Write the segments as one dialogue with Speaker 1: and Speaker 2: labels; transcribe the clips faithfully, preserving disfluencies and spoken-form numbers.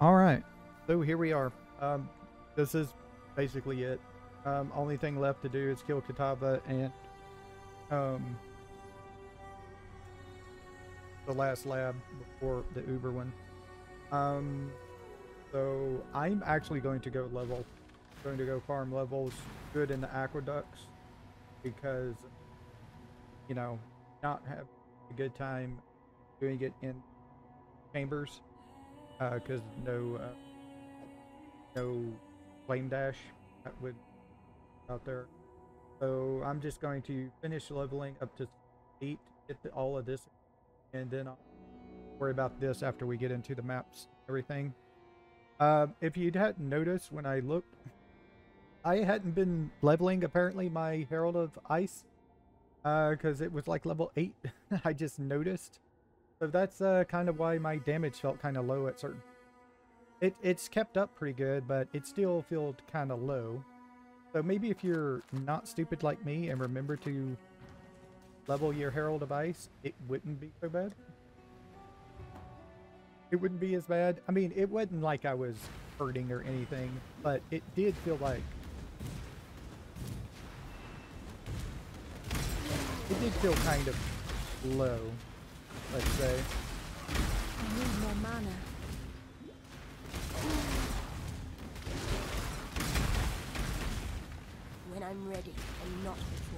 Speaker 1: All right, so here we are. Um, this is basically it. Um, only thing left to do is kill Katava and um, the last lab before the Uber one. Um, so I'm actually going to go level, going to go farm levels good in the aqueducts because, you know, not have a good time doing it in chambers because uh, no uh, no flame dash that would out there. So I'm just going to finish leveling up to eight, get the, all of this, and then I'll worry about this after we get into the maps, everything. Uh, if you hadn't noticed when I looked, I hadn't been leveling apparently my Herald of Ice because uh, it was like level eight. I just noticed. So that's uh, kind of why my damage felt kind of low at certain. It, it's kept up pretty good, but it still felt kind of low. So maybe if you're not stupid like me and remember to level your Herald of Ice, it wouldn't be so bad. It wouldn't be as bad. I mean, it wasn't like I was hurting or anything, but it did feel like... It did feel kind of low, let's say.
Speaker 2: I need more mana. When I'm ready and not before.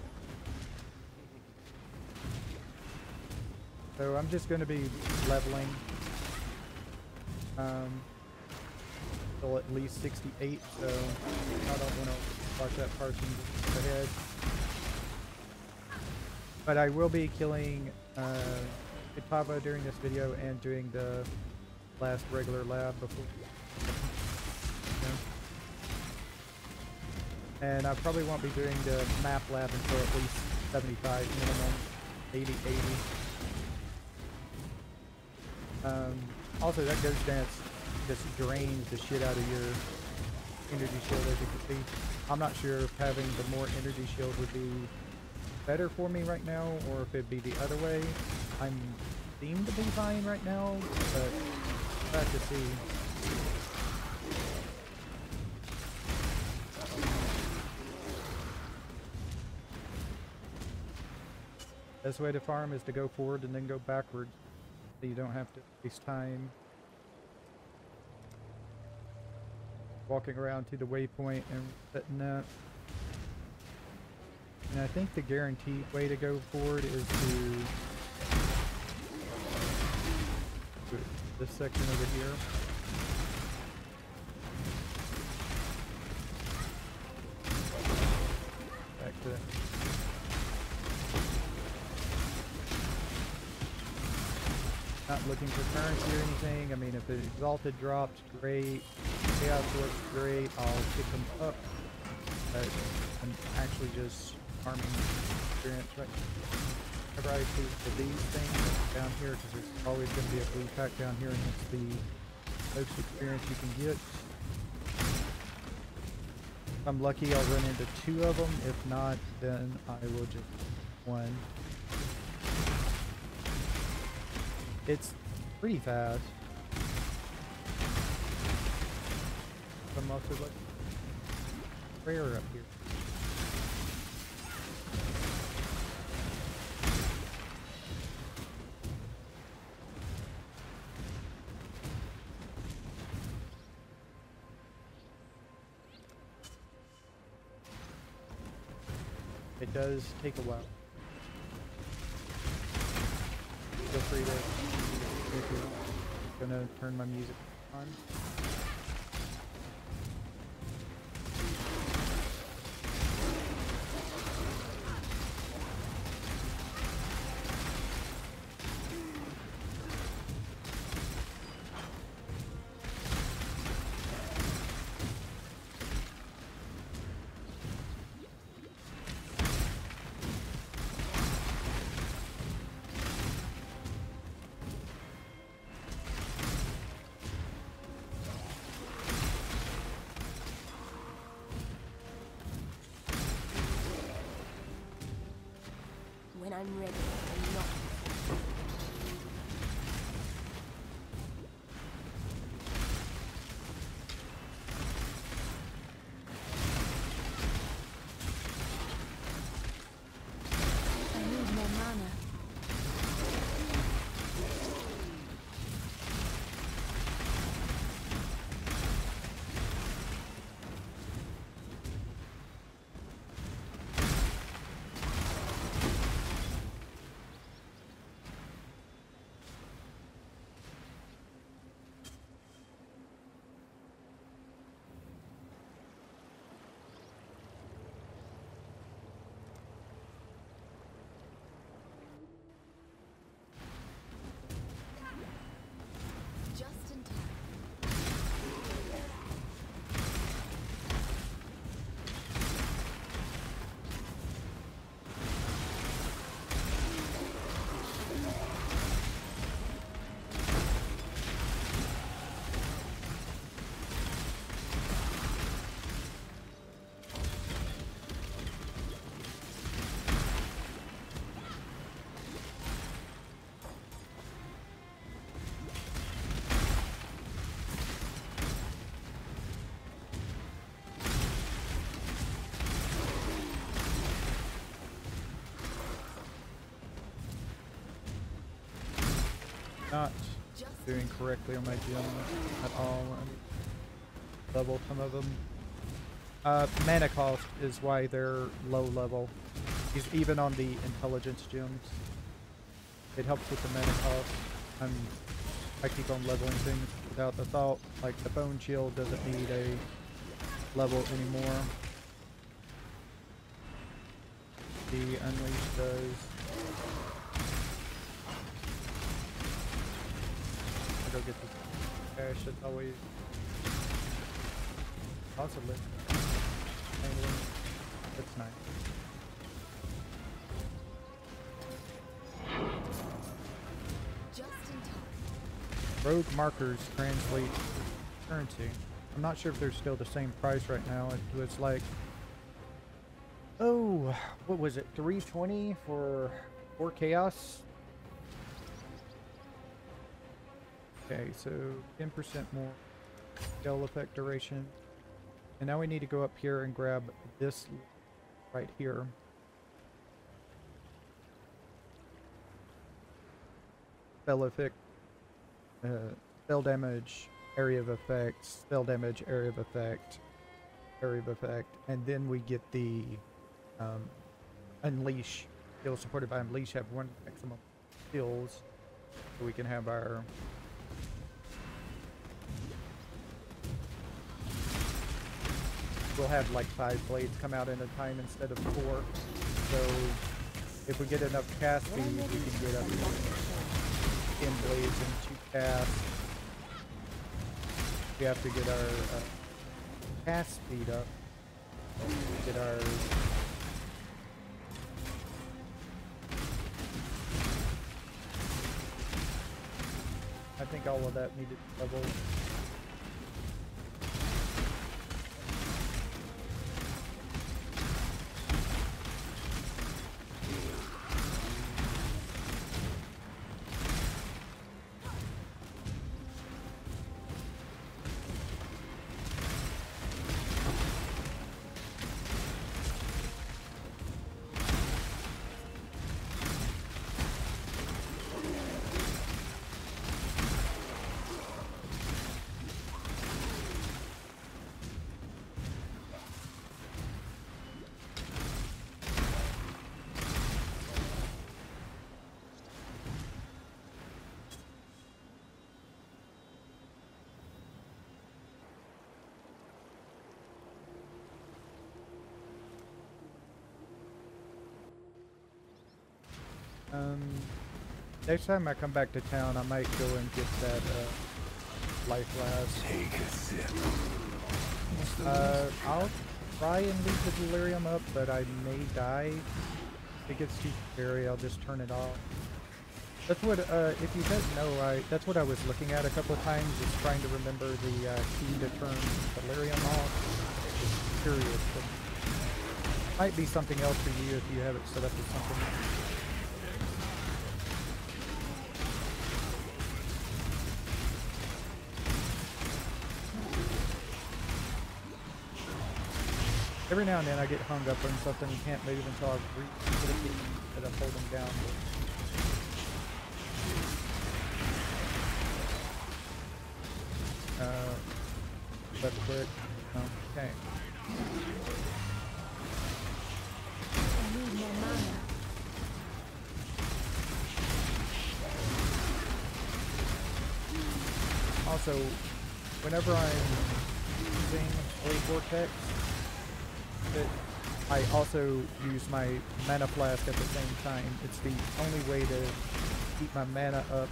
Speaker 1: So I'm just going to be leveling um, till at least sixty-eight, so I don't want to watch that person ahead. But I will be killing uh, Katava during this video and doing the last regular lab before. And I probably won't be doing the map lab until at least seventy-five minimum, eighty, eighty. Um, also, that Ghost Dance just drains the shit out of your energy shield, as you can see. I'm not sure if having the more energy shield would be better for me right now, or if it'd be the other way. I seem to be fine right now, but we'll have to see. Best way to farm is to go forward and then go backwards, so you don't have to waste time walking around to the waypoint and setting that. And I think the guaranteed way to go forward is to this section over here. Back to that. Not looking for currency or anything. I mean, if the Exalted drops, great. Chaos looks great. I'll pick them up. But I'm actually just farming experience right now. Whenever I see these things down here, because there's always going to be a blue pack down here, and it's the most experience you can get. If I'm lucky, I'll run into two of them. If not, then I will just one. It's pretty fast. I'm also like rare up here. It does take a while. Feel free to, if you're gonna turn my music on.
Speaker 2: When I'm ready and not before.
Speaker 1: not doing correctly on my gym at all. I need to level some of them. Uh, mana cost is why they're low level. Is even on the intelligence gyms. It helps with the mana cost. I'm, I keep on leveling things without the thought. Like the bone shield doesn't need a level anymore. The unleash does. I'll go get this cash. That's always possibly. That's nice.
Speaker 2: Just in time.
Speaker 1: Rogue markers translate currency. I'm not sure if they're still the same price right now. It was like, oh, what was it? three twenty for four chaos. Okay, so ten percent more spell effect duration. And now we need to go up here and grab this right here. Spell effect, uh, spell damage, area of effect, spell damage, area of effect, area of effect, and then we get the um, unleash. Skills supported by unleash have one maximum skills, so we can have our we'll have like five blades come out at a time instead of four. So if we get enough cast speed, we can get up to ten blades and two casts. We have to get our uh, cast speed up. Get our I think all of that needed level. Um, next time I come back to town, I might go and get that uh, life last.
Speaker 3: Take a sip.
Speaker 1: Uh, I'll try and leave the delirium up, but I may die. If it gets too scary, I'll just turn it off. That's what, uh, if you don't know, I, that's what I was looking at a couple of times, is trying to remember the uh, key to turn delirium off. Just curious, but might be something else for you if you have it set up as something. Every now and then I get hung up on something and can't move until I've reached the key that I'm holding down. Uh, left click. Okay.
Speaker 2: I need more mana.
Speaker 1: Also, whenever I'm using Blade Vortex, it, I also use my mana flask at the same time. It's the only way to keep my mana up.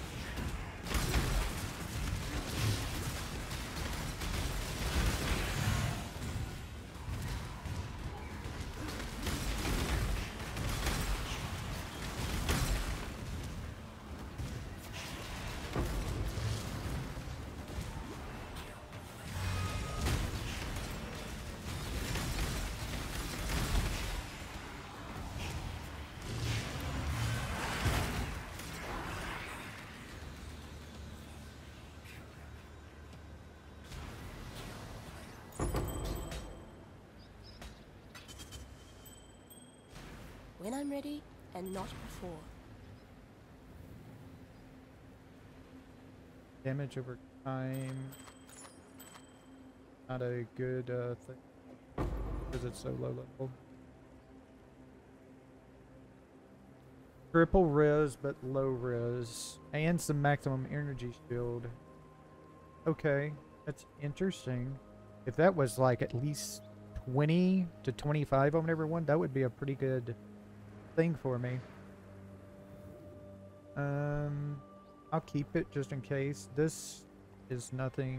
Speaker 2: When I'm ready, and not before.
Speaker 1: Damage over time. Not a good uh, thing because it's so low level. Triple res, but low res. And some maximum energy shield. Okay, that's interesting. If that was like at least twenty to twenty-five on every one, that would be a pretty good thing for me. Um, I'll keep it just in case. This is nothing.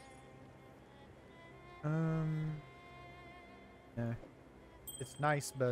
Speaker 1: Um, yeah, it's nice, but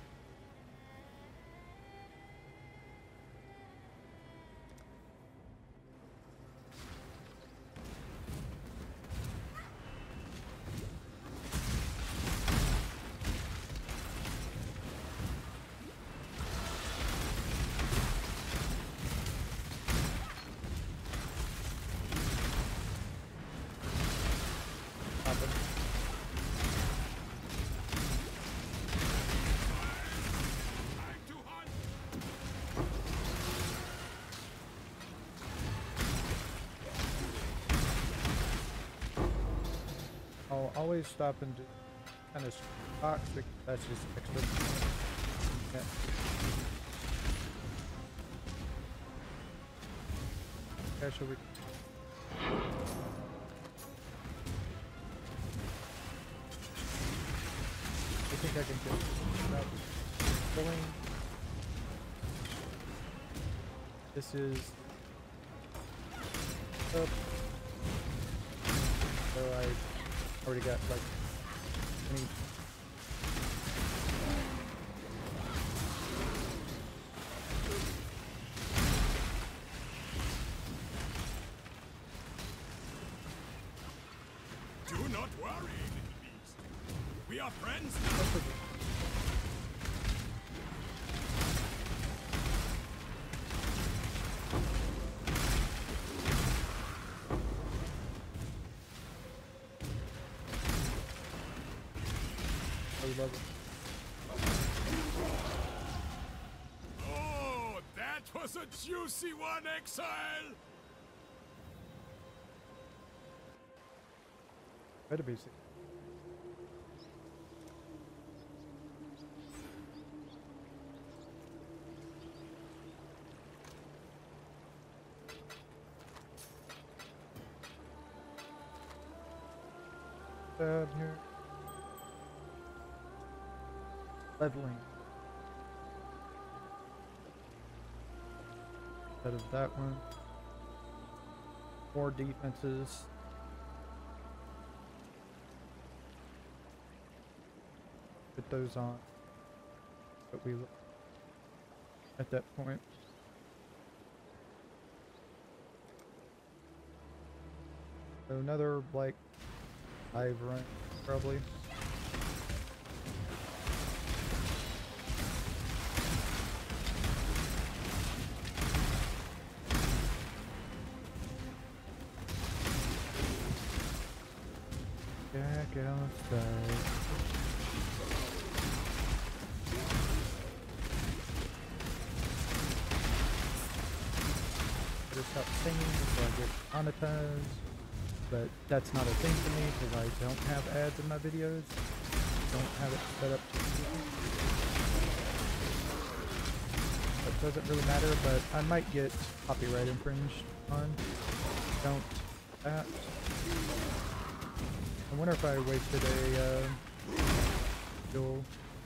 Speaker 1: I'll always stop and do kind of toxic. That's just extra. Yeah. Okay, shall we? I think I can do it without killing. This is up. So I already got like any.
Speaker 3: Do not worry, little beast. We are friends now. Oh, that was a juicy one, Exile!
Speaker 1: Better be sick. Down here. Leveling. Instead of that one. More defenses. Put those on. But we look at that point. So another like five run probably. Back outside. Better stop singing before I get monetized. But that's not a thing for me because I don't have ads in my videos. Don't have it set up. That doesn't really matter, but I might get copyright infringed on. Don't that. I wonder if I wasted a uh, fuel.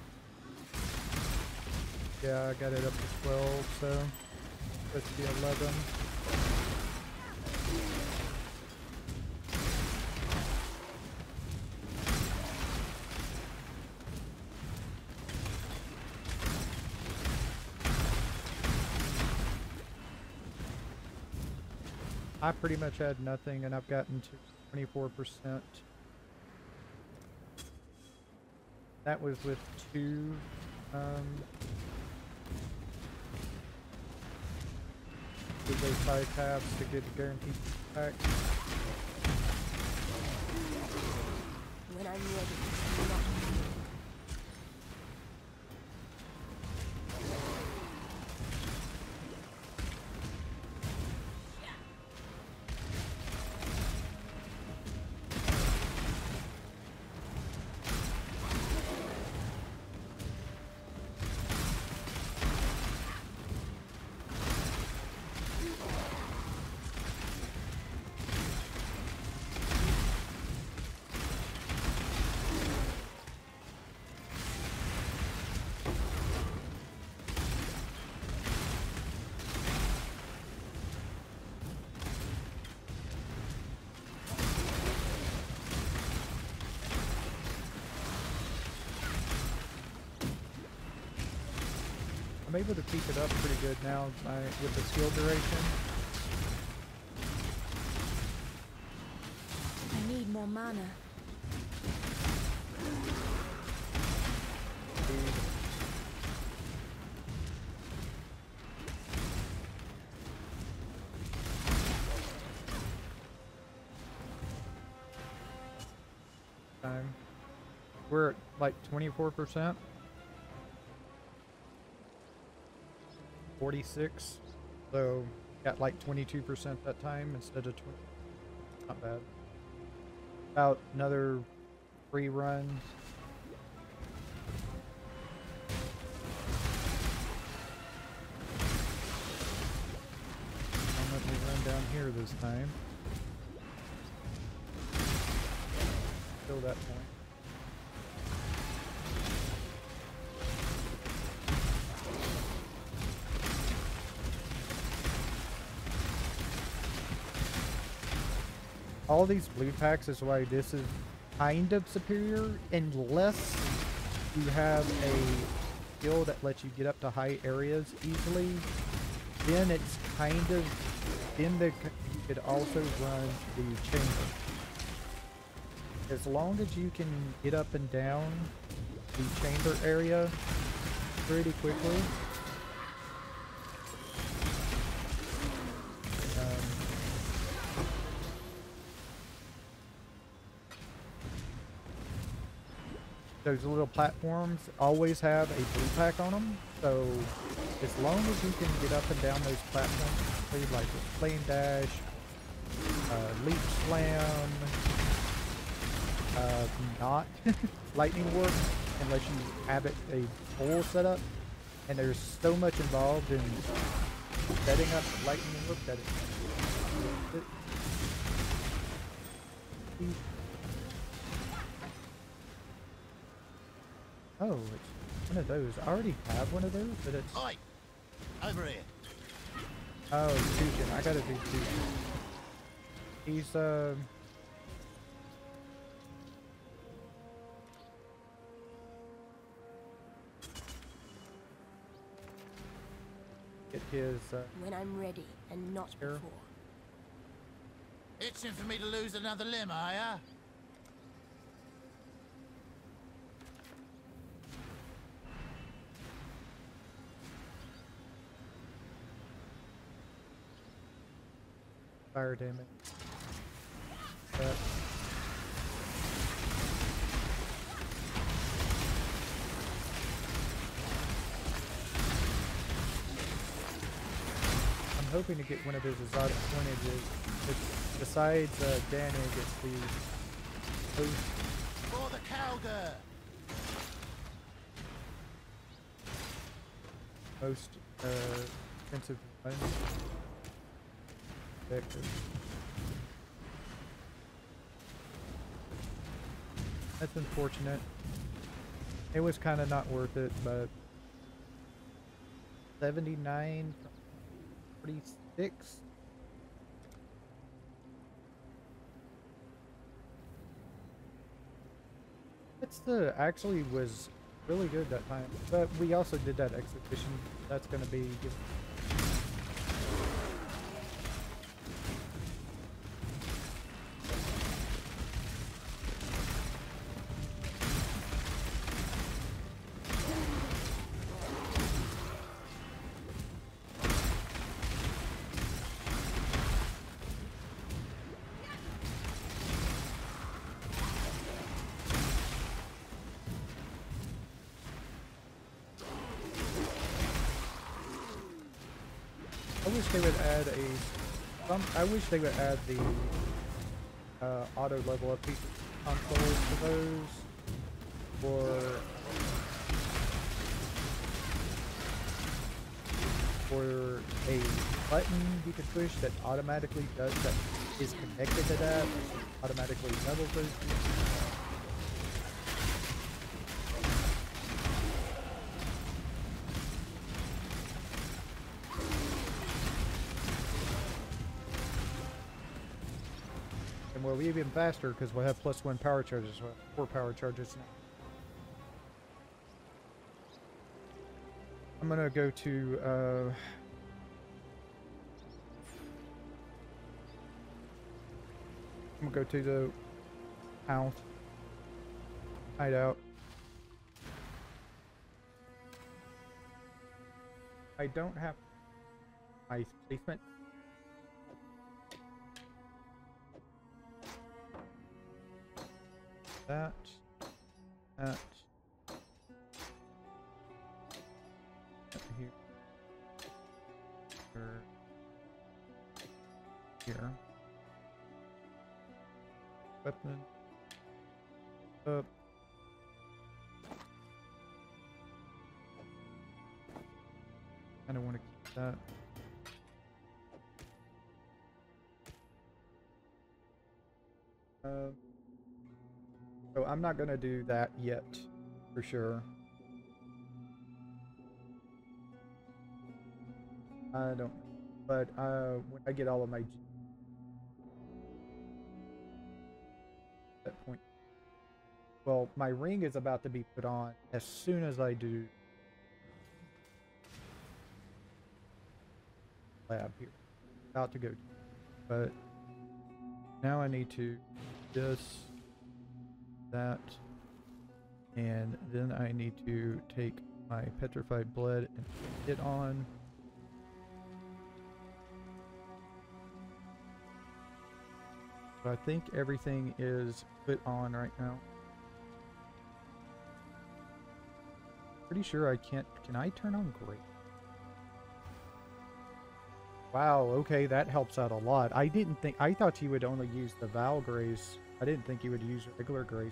Speaker 1: Yeah, I got it up to twelve, so let's be eleven. I pretty much had nothing, and I've gotten to twenty-four percent. That was with two, um, with those five tabs to get guaranteed back.
Speaker 2: When I'm ready, do not
Speaker 1: I'm able to keep it up pretty good now my, with the skill duration.
Speaker 2: I need more mana.
Speaker 1: Time. We're at like twenty-four percent. forty-six. So got like twenty-two percent that time instead of twenty. Not bad. About another three runs. Don't let me run down here this time. Kill that point. All these blue packs is why this is kind of superior, unless you have a skill that lets you get up to high areas easily. Then it's kind of, then the, you could also run the chamber. As long as you can get up and down the chamber area pretty quickly. Um, those little platforms always have a blue pack on them, so as long as you can get up and down those platforms, like flame dash, uh, leap slam, uh, not lightning warp, unless you have it a full setup, and there's so much involved in setting up lightning warp that it, it oh, it's one of those. I already have one of those, but it's...
Speaker 4: Oi! Over here.
Speaker 1: Oh, Fusion. I gotta do Fusion. He's, uh... get his, uh...
Speaker 2: When I'm ready, and not
Speaker 1: Sure.
Speaker 2: before.
Speaker 4: Itching for me to lose another limb, are ya?
Speaker 1: fire damage. But I'm hoping to get one of his exotic coinages. It's, besides uh, Danig, it's the most,
Speaker 4: For the Calgar!
Speaker 1: most uh, expensive one. Vector. That's unfortunate. It was kind of not worth it, but seventy-nine forty-six. It's the actually was really good that time, but we also did that exhibition. That's going to be. I wish they would add a. Um, I wish they would add the uh, auto level up feature controls to those, or or a button you could push that automatically does that is connected to that, automatically levels those features. Well, we even faster because we'll have plus one power charges, we'll have four power charges now. I'm gonna go to uh I'm gonna go to the house. Hideout. I don't have my placement. That. That. Here. Here. Here. Weapon. Up. I don't want to keep that. Uh, so I'm not going to do that yet, for sure. I don't, but uh, when I get all of my G that point, well, my ring is about to be put on as soon as I do lab here. About to go, but now I need to this, that, and then I need to take my petrified blood and put it on. So I think everything is put on right now. Pretty sure I can't. Can I turn on gray? Wow, okay, that helps out a lot. I didn't think, I thought he would only use the Val Grace. I didn't think he would use regular Grace.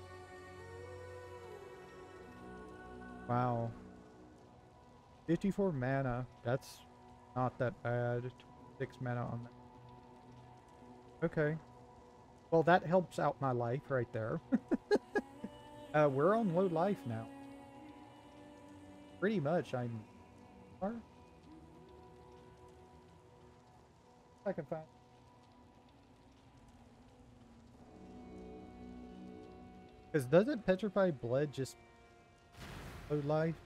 Speaker 1: Wow. fifty-four mana, that's not that bad. twenty-six mana on that. Okay. Well, that helps out my life right there. uh, we're on low life now. Pretty much, I'm... I can find. Because doesn't petrified blood just low life?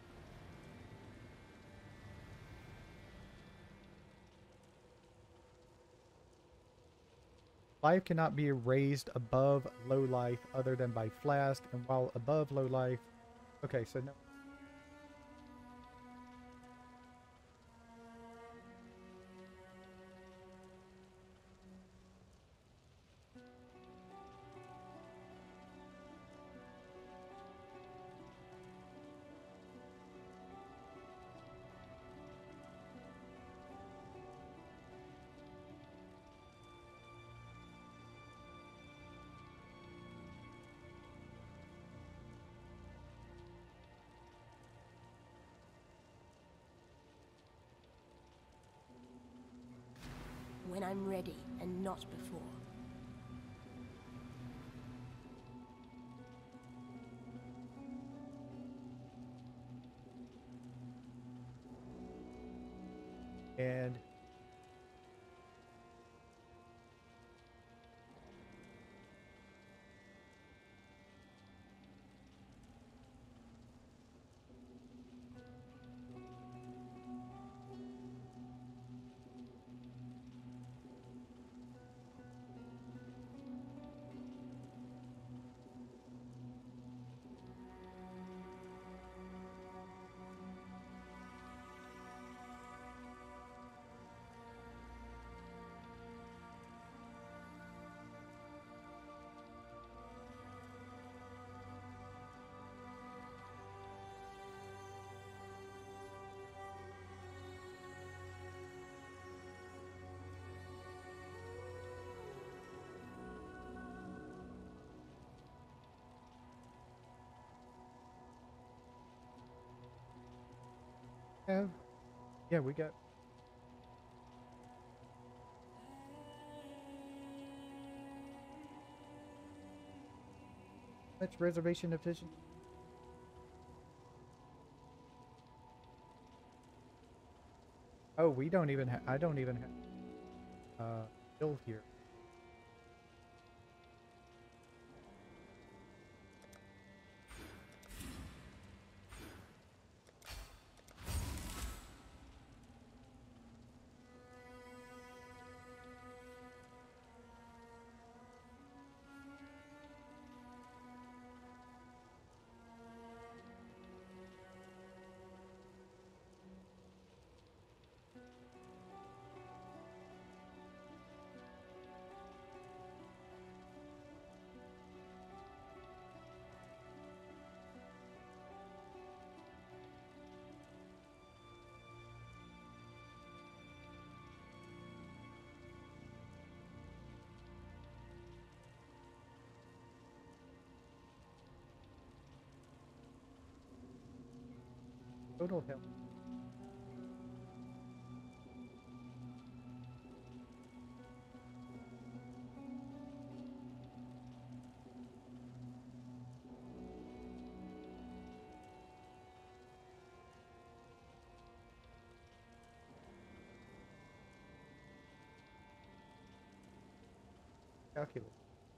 Speaker 1: Life cannot be raised above low life other than by flask, and while above low life. Okay, so no.
Speaker 2: When I'm ready, and not before.
Speaker 1: And have, yeah, we got. That's reservation efficient. Oh, we don't even have, I don't even have, uh, bill here. Total health. Calculate.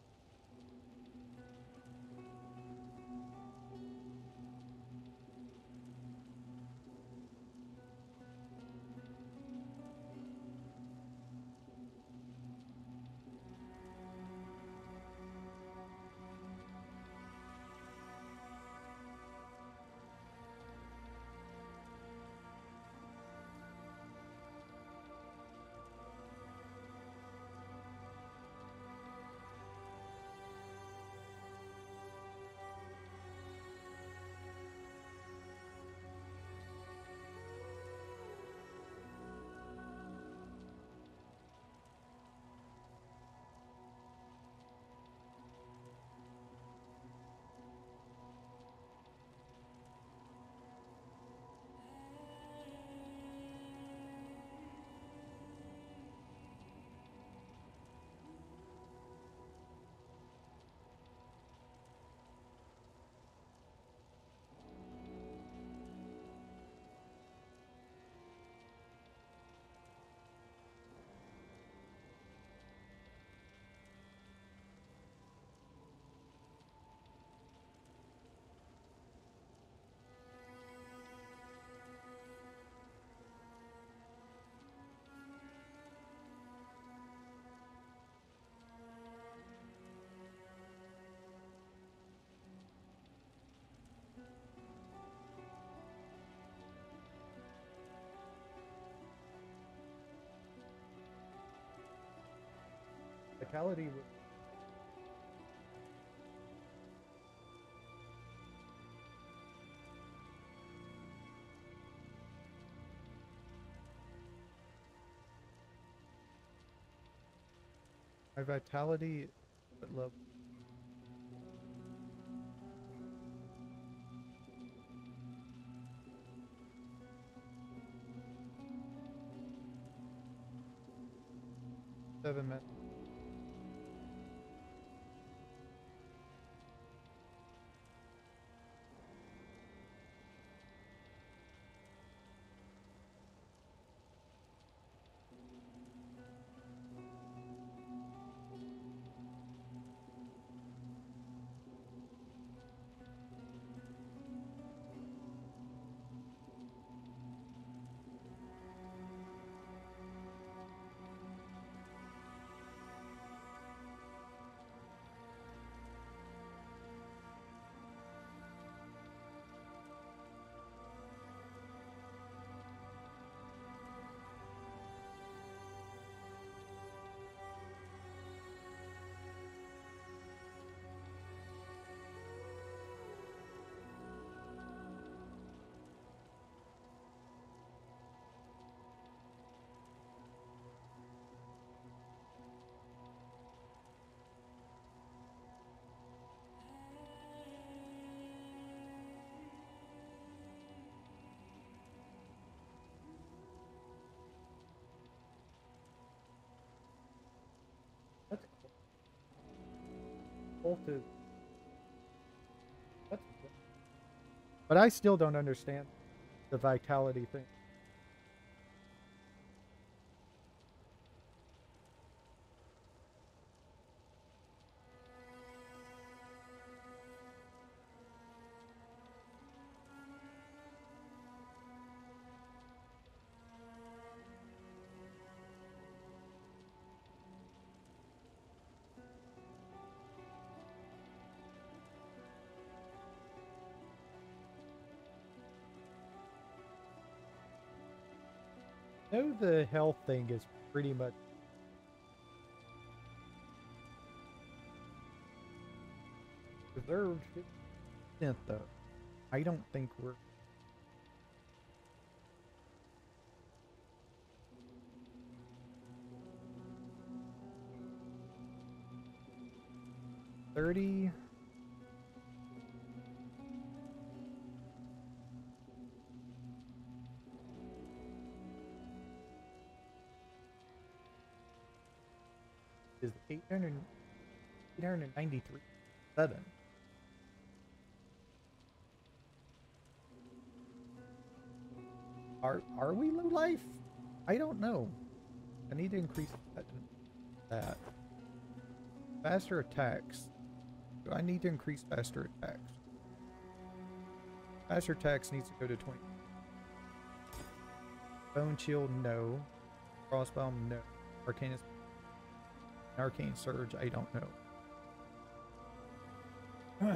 Speaker 1: Vitality. w- My vitality at level. Seven minutes. That's cool. Both is. That's cool. But I still don't understand the vitality thing. I know the health thing is pretty much reserved fifty percent though. I don't think we're thirty. is eight hundred, eight hundred ninety-three seven. Are are we low life? I don't know. I need to increase that. that. Faster attacks. Do I need to increase faster attacks? Faster attacks needs to go to twenty. Bone shield, no. Crossbow, no. Arcanus, arcane surge, I don't know.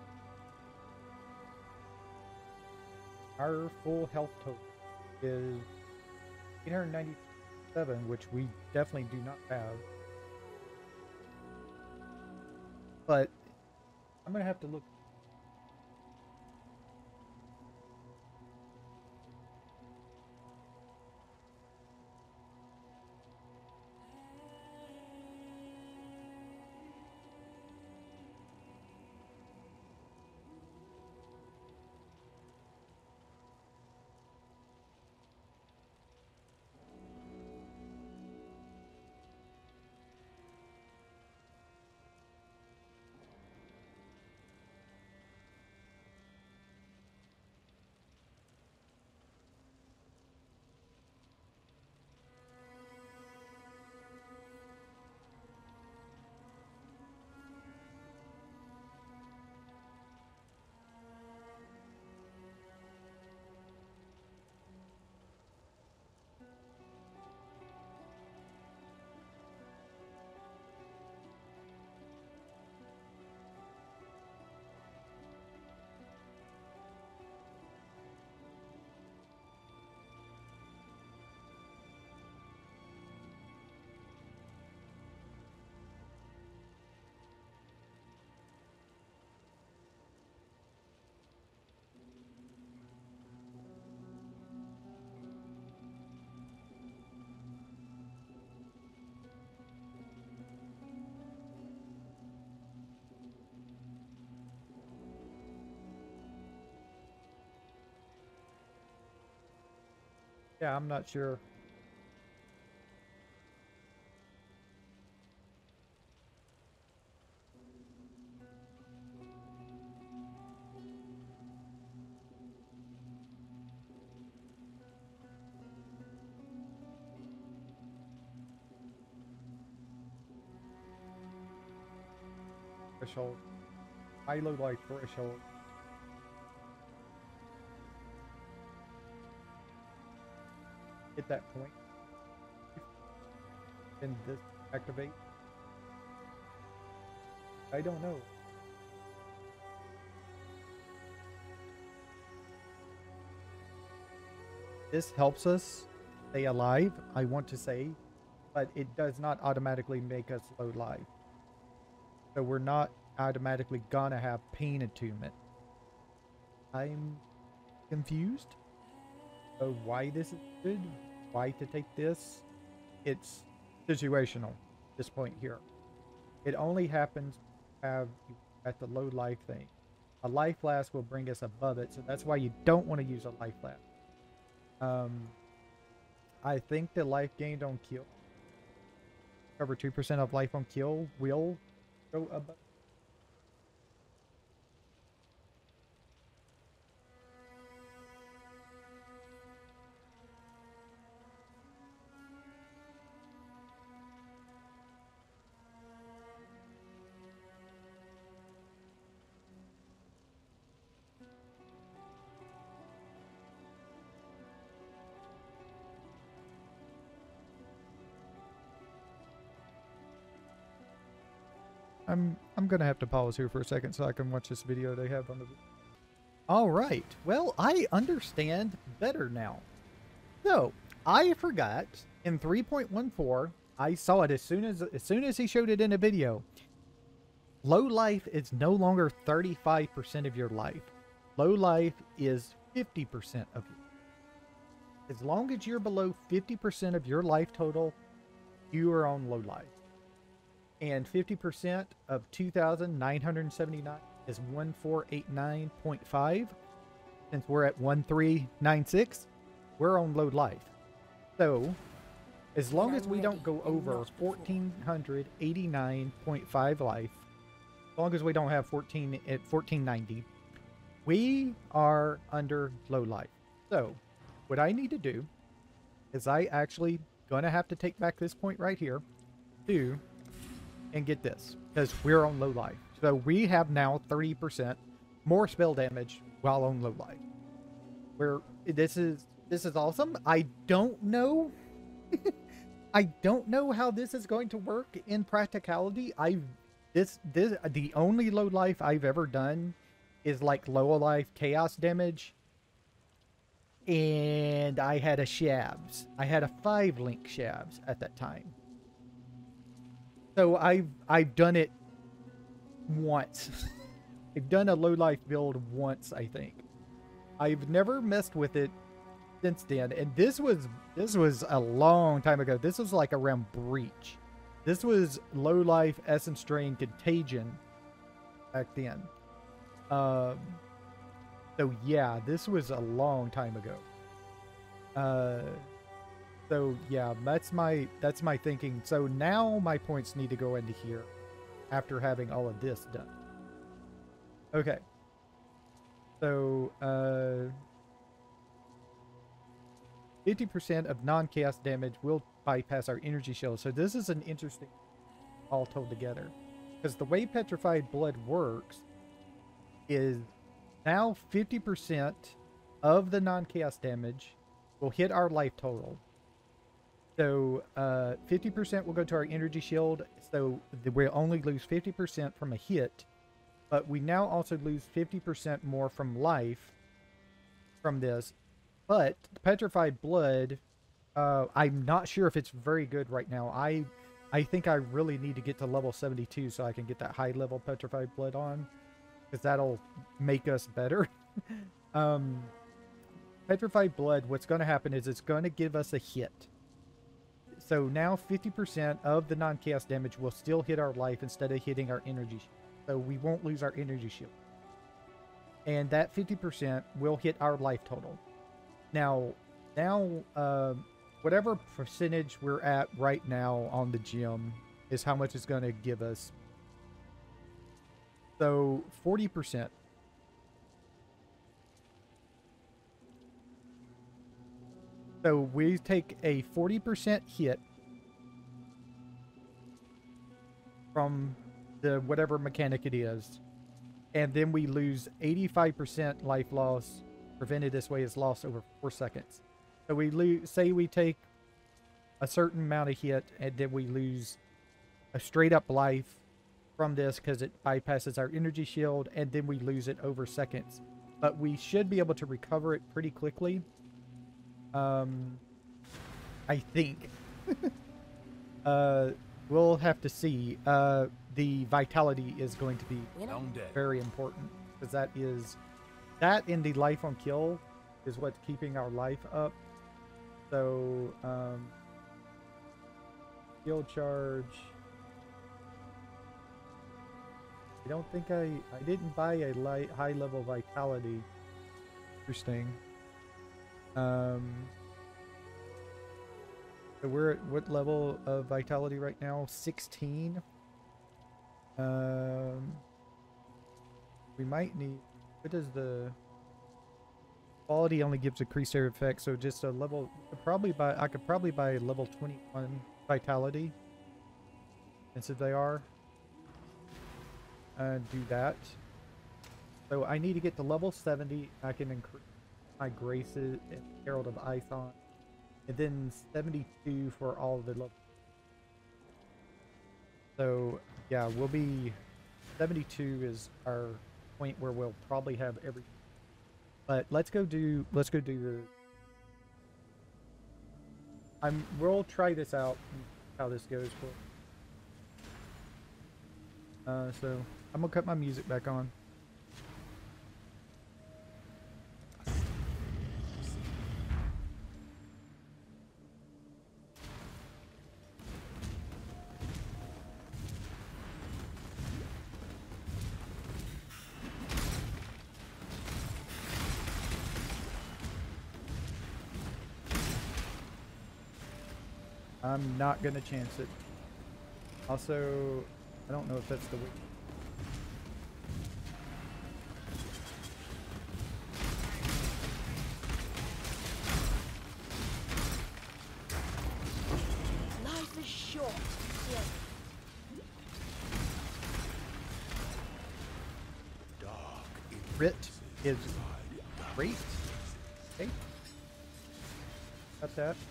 Speaker 1: Our full health total is eight hundred ninety-seven, which we definitely do not have. But I'm gonna have to look. Yeah, I'm not sure. Threshold. I look like threshold. Hit that point. And this activate. I don't know. This helps us stay alive, I want to say, but it does not automatically make us low life. So we're not automatically gonna have pain attunement. I'm confused of why this is good, why to take this. It's situational at this point here. It only happens to have at the low life thing. A life flask will bring us above it, so that's why you don't want to use a life flask. Um, I think the life gained on kill, cover two percent of life on kill, will go above. I'm I'm gonna have to pause here for a second so I can watch this video they have on the. All right. Well, I understand better now. So I forgot in three point one four. I saw it as soon as as soon as he showed it in a video. Low life is no longer thirty-five percent of your life. Low life is fifty percent of you. As long as you're below fifty percent of your life total, you are on low life. And fifty percent of two thousand nine hundred seventy-nine is one four eight nine point five. Since we're at one three nine six, we're on low life. So As long
Speaker 2: When
Speaker 1: as
Speaker 2: I'm
Speaker 1: we don't
Speaker 2: ready
Speaker 1: go
Speaker 2: and
Speaker 1: over
Speaker 2: not before.
Speaker 1: fourteen eighty-nine point five life, as long as we don't have fourteen at fourteen ninety, we are under low life. So what I need to do is I actually gonna have to take back this point right here too and get this because we're on low life. So we have now thirty percent more spell damage while on low life. Where this is this is awesome. I don't know I don't know how this is going to work in practicality. I this this the only low life I've ever done is like low life chaos damage, and I had a shabs. I had a five link shabs at that time. So I've I've done it once. I've done a low life build once, I think. I've never messed with it since then, and this was this was a long time ago. This was like around Breach. This was low life Essence Drain Contagion back then. Um, so yeah, this was a long time ago. Uh, so yeah, that's my that's my thinking. So now my points need to go into here after having all of this done. Okay. So uh. fifty percent of non-chaos damage will bypass our energy shield. So this is an interesting all told together. Because the way Petrified Blood works is now fifty percent of the non-chaos damage will hit our life total. So uh, fifty percent will go to our energy shield. So we'll only lose fifty percent from a hit. But we now also lose fifty percent more from life from this. But Petrified Blood, uh, I'm not sure if it's very good right now. I I think I really need to get to level seventy-two so I can get that high level Petrified Blood on. Because that'll make us better. um, Petrified Blood, what's going to happen is it's going to give us a hit. So now fifty percent of the non-chaos damage will still hit our life instead of hitting our energy shield. So we won't lose our energy shield. And that fifty percent will hit our life total. Now, now, uh, whatever percentage we're at right now on the gem is how much it's going to give us. So, forty percent. So, we take a forty percent hit from the whatever mechanic it is, and then we lose eighty-five percent life loss. Prevented this way is lost over four seconds. So we lose, say we take a certain amount of hit, and then we lose a straight up life from this because it bypasses our energy shield, and then we lose it over seconds. But we should be able to recover it pretty quickly. Um, I think. uh, we'll have to see. Uh, the vitality is going to be very important because that is. That in the life on kill is what's keeping our life up. So, um, shield charge. I don't think I, I didn't buy a light, high level vitality. Interesting. Um, so we're at what level of vitality right now? sixteen. Um, we might need. What does the quality only gives a creaser effect? So just a level, probably buy. I could probably buy a level twenty-one vitality. And so they are. And uh, do that. So I need to get to level seventy. I can increase my graces and Herald of Ithon, and then seventy-two for all the levels. So yeah, we'll be seventy-two is our point where we'll probably have every. But let's go do let's go do the. I'm we'll try this out. How this goes for. Uh, so I'm gonna cut my music back on. I'm not gonna chance it. Also, I don't know if that's the way.
Speaker 2: Life is short. Yes.
Speaker 1: Crit is great. Okay. Got that.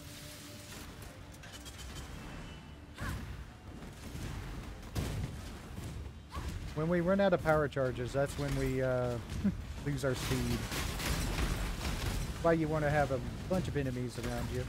Speaker 1: When we run out of power charges, that's when we uh, lose our speed. That's why you want to have a bunch of enemies around you.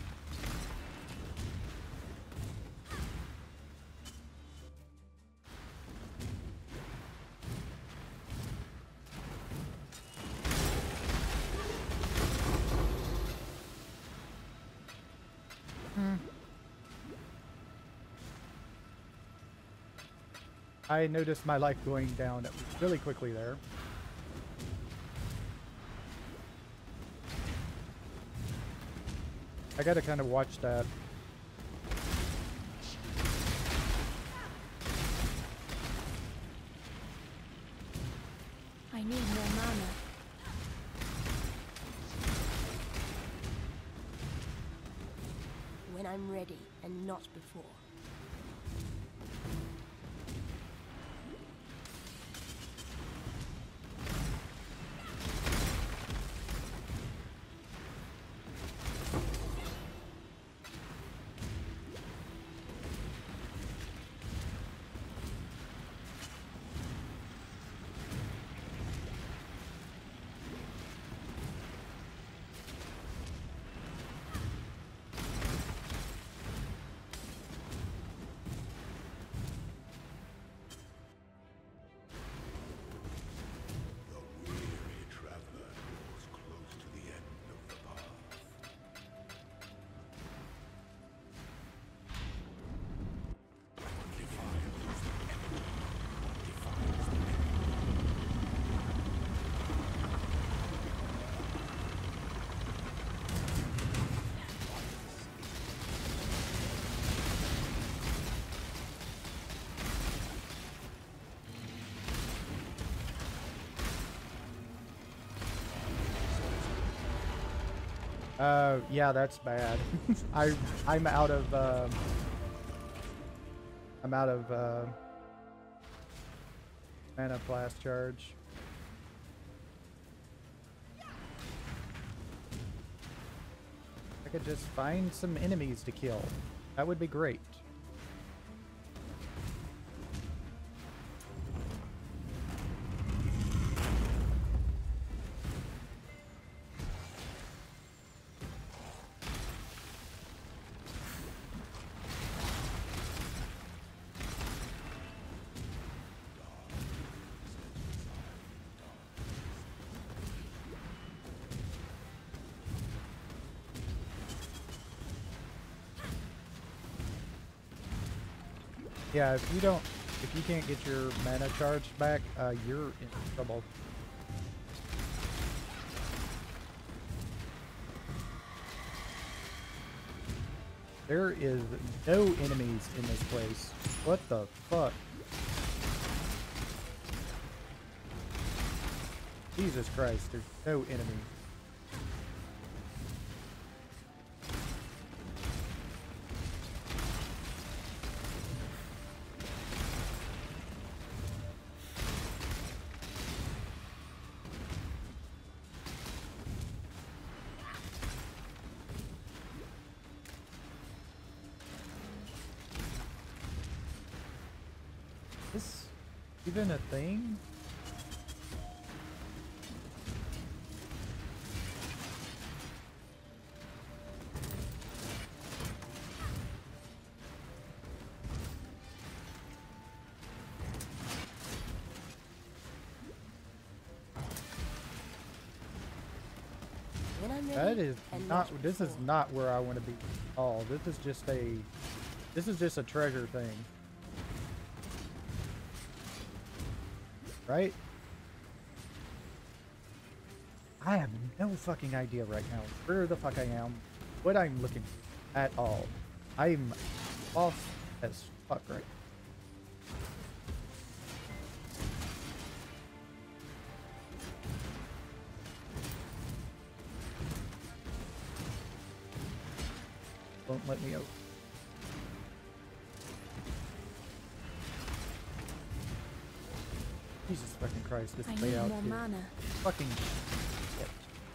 Speaker 1: I noticed my life going down really quickly there. I gotta kind of watch that.
Speaker 2: I need more mana. When I'm ready, and not before.
Speaker 1: Uh, yeah, that's bad. I I'm out of uh, I'm out of uh, mana blast charge. I could just find some enemies to kill. That would be great. Yeah, if you don't, if you can't get your mana charged back, uh, you're in trouble. There is no enemies in this place. What the fuck? Jesus Christ, there's no enemies. Even a thing?
Speaker 2: When I'm ready,
Speaker 1: That is
Speaker 2: and
Speaker 1: not, this is
Speaker 2: before.
Speaker 1: not where I want to be at all. This is just a, this is just a treasure thing. Right? I have no fucking idea right now where the fuck I am, what I'm looking for at all. I'm off as fuck right. Won't let me out. Jesus fucking Christ, this
Speaker 2: I need
Speaker 1: layout
Speaker 2: more
Speaker 1: here.
Speaker 2: mana.
Speaker 1: Fucking shit.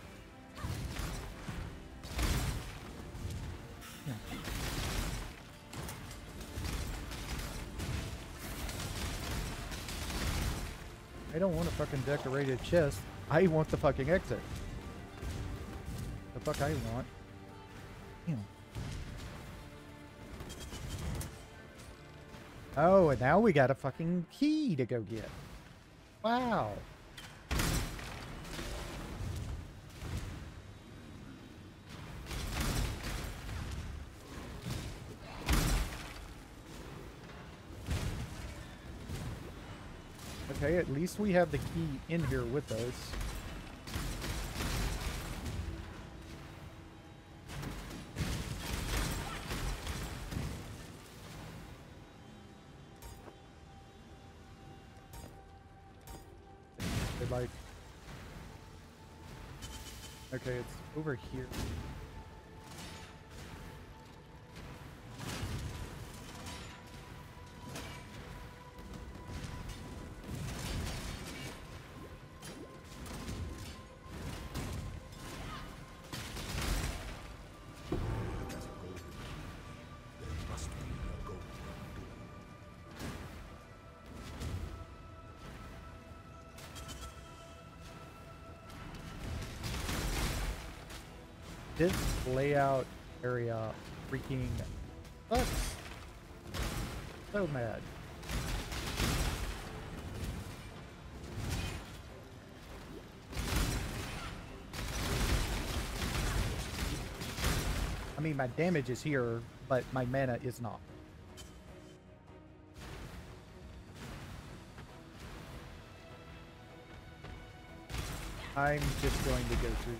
Speaker 1: Yeah. I don't want a fucking decorated chest. I want the fucking exit. The fuck I want. Damn. Oh, and now we got a fucking key to go get. Wow. Okay, at least we have the key in here with us. Like, okay, it's over here. This layout area freaking sucks. So mad. I mean, my damage is here, but my mana is not. I'm just going to go through.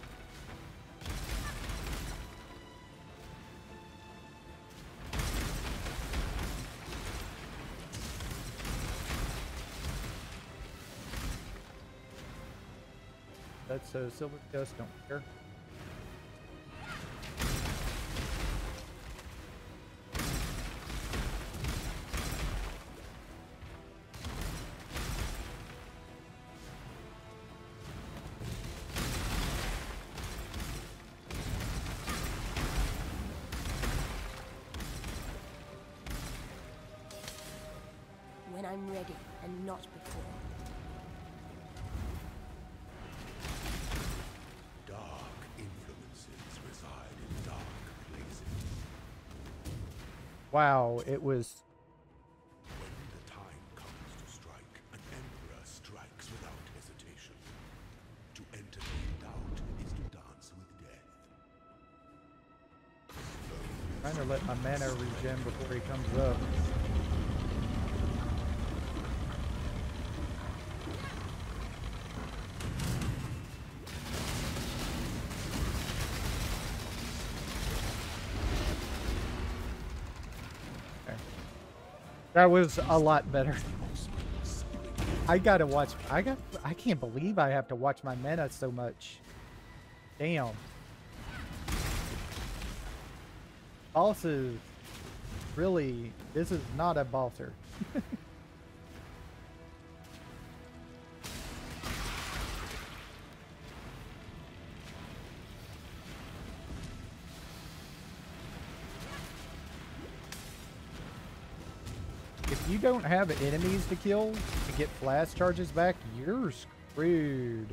Speaker 1: That's a silver chest, don't care.
Speaker 2: When I'm ready, and not before.
Speaker 3: Dark influences reside in dark places.
Speaker 1: Wow, it was.
Speaker 3: When the time comes to strike, an emperor strikes without hesitation. To entertain doubt is to dance with death.
Speaker 1: Trying to let my mana regen before he comes up. That was a lot better. I gotta watch. I got. I can't believe I have to watch my mana so much. Damn. Bosses. Really, this is not a bosser. If you don't have enemies to kill to get flash charges back, you're screwed.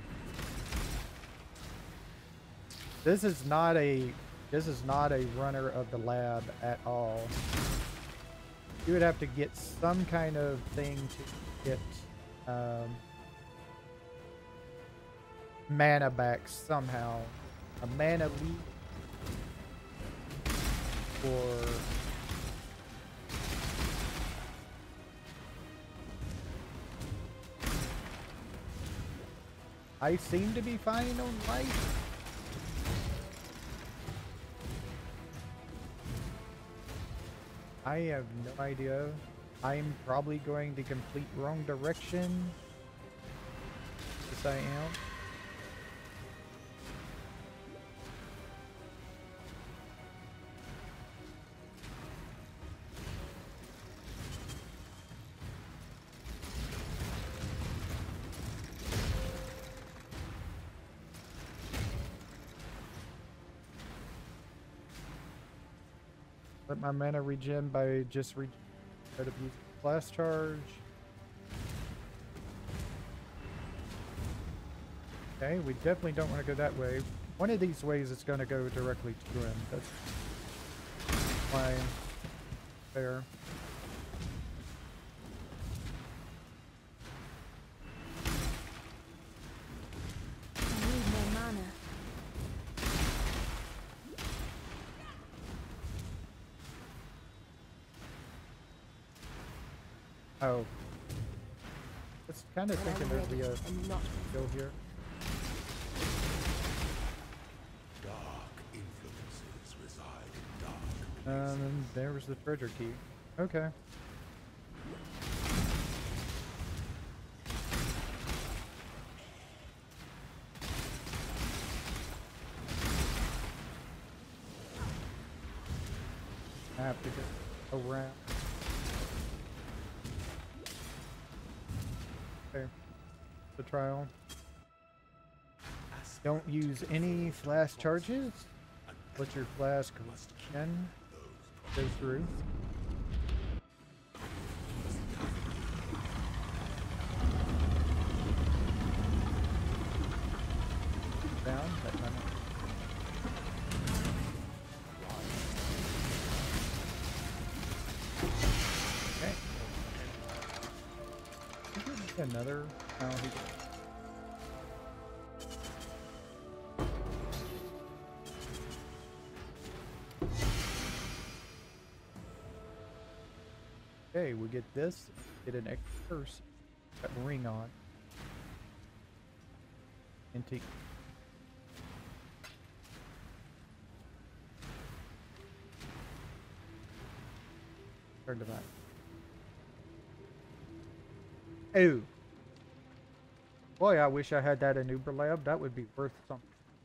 Speaker 1: This is not a this is not a runner of the lab at all. You would have to get some kind of thing to get um, mana back somehow. A mana leak or I seem to be fine on life. I have no idea. I'm probably going the complete wrong direction. Yes, I am. Let my mana regen by just re instead of using blast charge. Okay, we definitely don't want to go that way. One of these ways it's going to go directly to him. That's my fair.
Speaker 2: I need more mana.
Speaker 1: Oh. I was kind of
Speaker 2: When
Speaker 1: thinking
Speaker 2: I'm
Speaker 1: there'd be a
Speaker 2: ready and not
Speaker 1: go here.
Speaker 3: Dark influences reside in dark
Speaker 1: Um, and there was the treasure key. Okay. I have to get around. Okay. The trial. Don't use any flash charges. Let your flask regen go through. Down. That kind of. Okay. Another. Oh, he Okay, we get this, get an extra curse, got ring on. Antique. Turn to that. Oh! Boy, I wish I had that in Uber Lab. That would be worth something.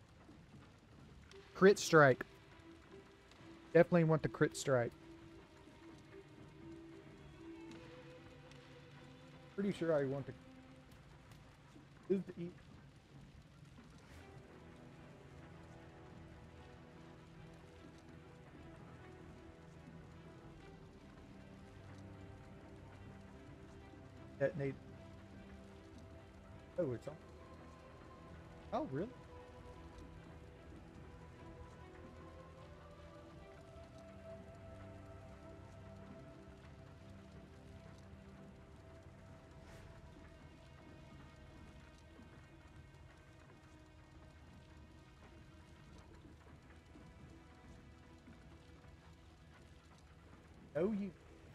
Speaker 1: Crit strike. Definitely want the crit strike. Pretty sure I want to. Is the e detonate? Oh, it's on. Oh, really? Oh, you.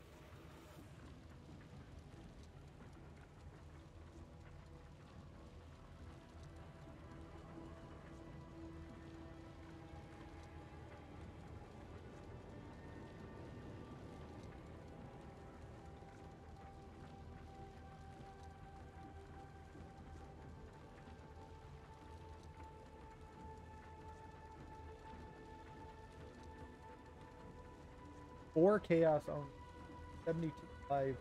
Speaker 1: Four chaos on seventy-two five.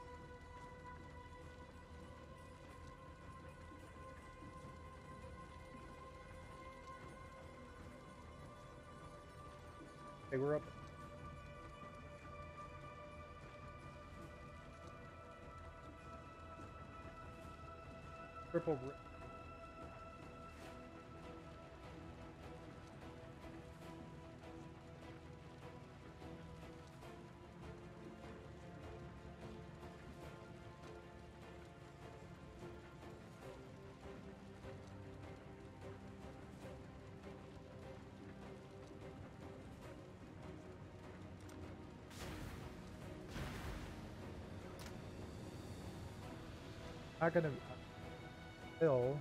Speaker 1: Okay, we're up. Triple. Not gonna fill.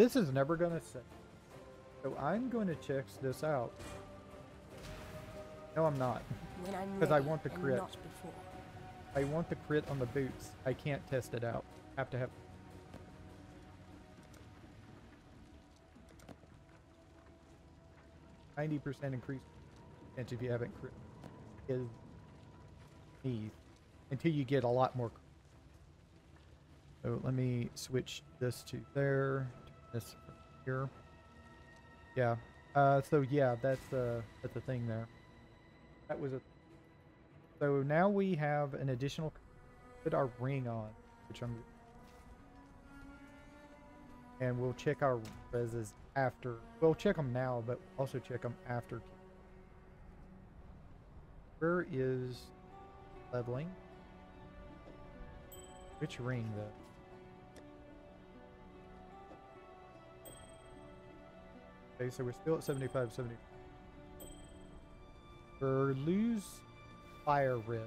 Speaker 1: This is never gonna say. So I'm going to check this out. No, I'm not.
Speaker 2: When I'm
Speaker 1: Because I
Speaker 2: ready
Speaker 1: want the
Speaker 2: and
Speaker 1: crit.
Speaker 2: not before.
Speaker 1: I want the crit on the boots. I can't test it out. Have to have. ninety percent increase chance if you haven't crit is me until you get a lot more. So let me switch this to there, this from here. Yeah. Uh, so yeah, that's uh, that's the thing there. That was a. So now we have an additional. Put our ring on, which I'm. And we'll check our reses after. We'll check them now, but also check them after. Where is leveling? Which ring though? Okay, so we're still at seventy-five, seventy. Or lose fire red.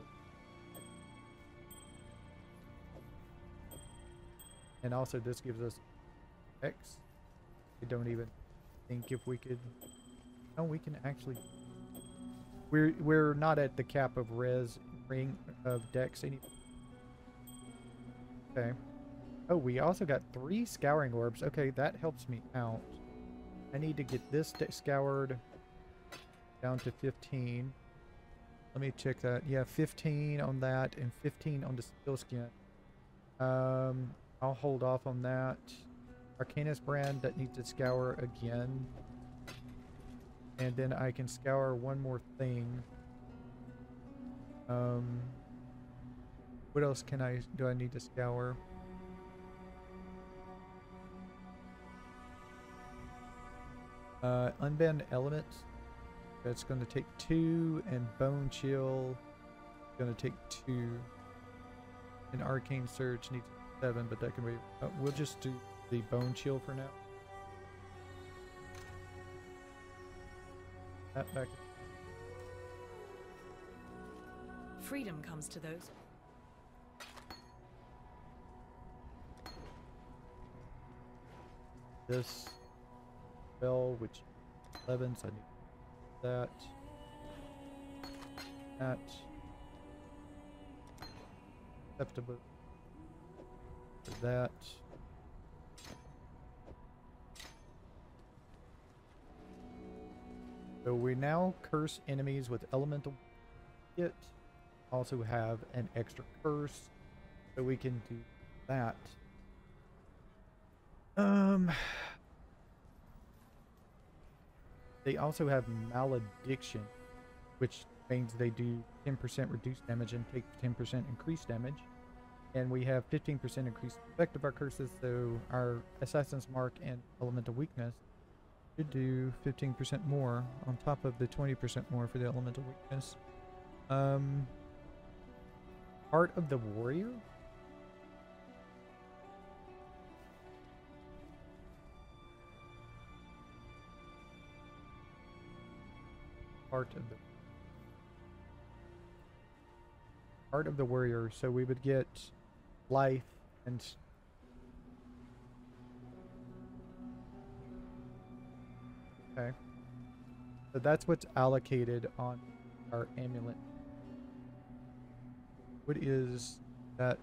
Speaker 1: And also this gives us X. I don't even think if we could. No, we can actually. We're we're not at the cap of res ring of dex any. Okay. Oh, we also got three scouring orbs. Okay, that helps me out. I need to get this scoured down to fifteen. Let me check that. Yeah, fifteen on that and fifteen on the steel skin. Um, I'll hold off on that. Arcanus brand that needs to scour again. And then I can scour one more thing. Um, what else can I do I need to scour? Uh, unbend elements. That's going to take two, and bone chill. Going to take two. And arcane surge needs seven, but that can wait. Uh, we'll just do the bone chill for now. That back.
Speaker 5: Freedom comes to those.
Speaker 1: This spell, which eleven, so I need that. That. Acceptable. That. So we now curse enemies with elemental hit. Also have an extra curse, so we can do that. Um, they also have malediction, which means they do ten percent reduced damage and take ten percent increased damage. And we have fifteen percent increased effect of our curses, so our Assassin's Mark and Elemental Weakness should do fifteen percent more on top of the twenty percent more for the Elemental Weakness. Um, Heart of the Warrior? Heart of the Heart of the Warrior, so we would get life and okay. So that's what's allocated on our amulet. What is that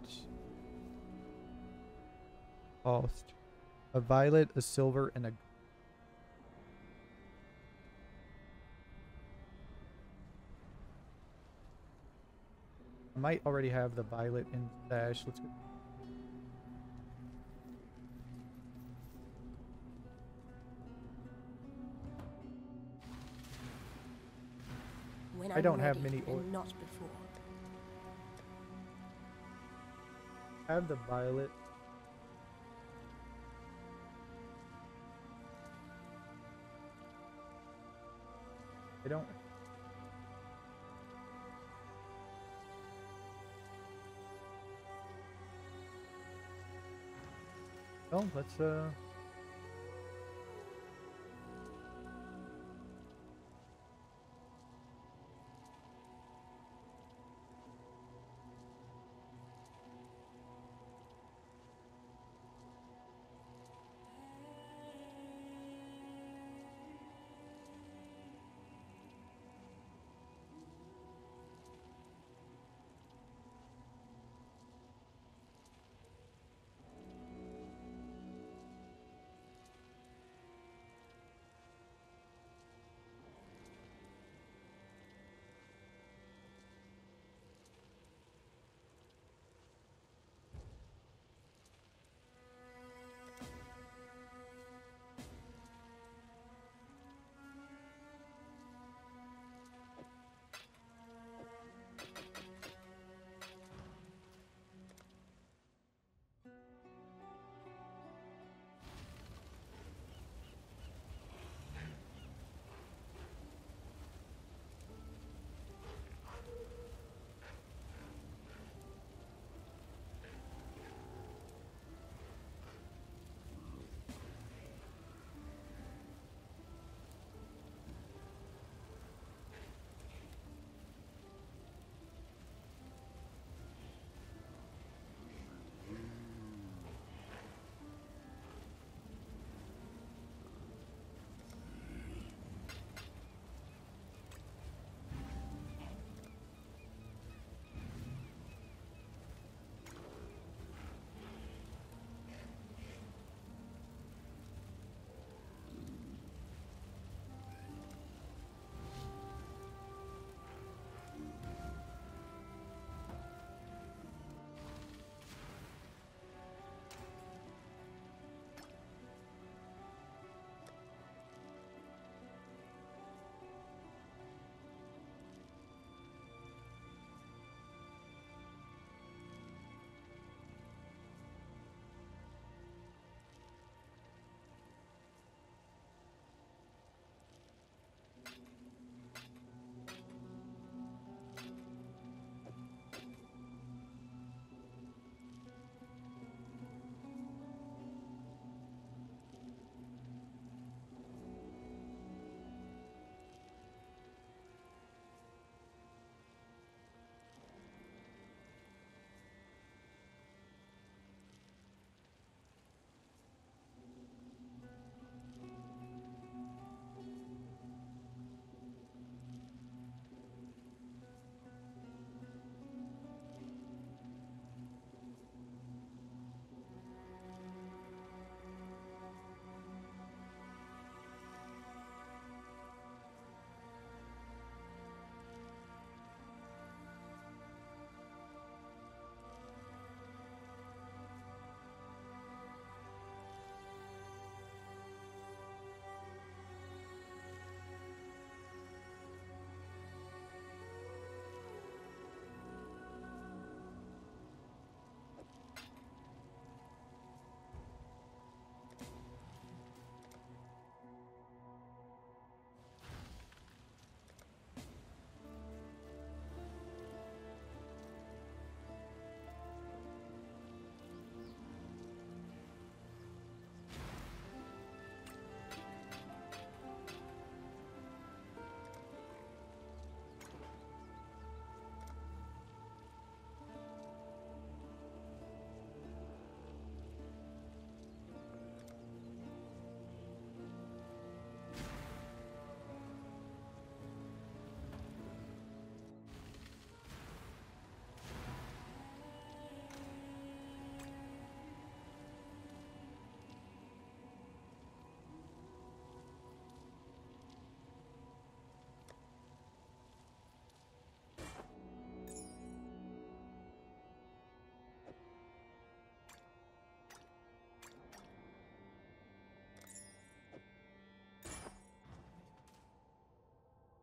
Speaker 1: cost? A violet, a silver, and a I might already have the violet in stash. Let's go.
Speaker 2: When
Speaker 1: I
Speaker 2: I'm
Speaker 1: don't have
Speaker 2: ready
Speaker 1: many or-
Speaker 2: and not before.
Speaker 1: I have the violet. I don't. Well, let's uh.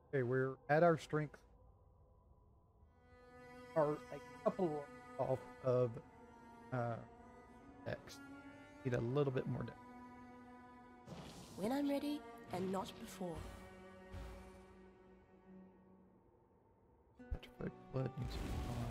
Speaker 1: Okay, we're at our strength. Are a couple off of uh, dex. Need a little bit more dex.
Speaker 2: When I'm ready, and not before.
Speaker 1: Petrified blood needs to be gone.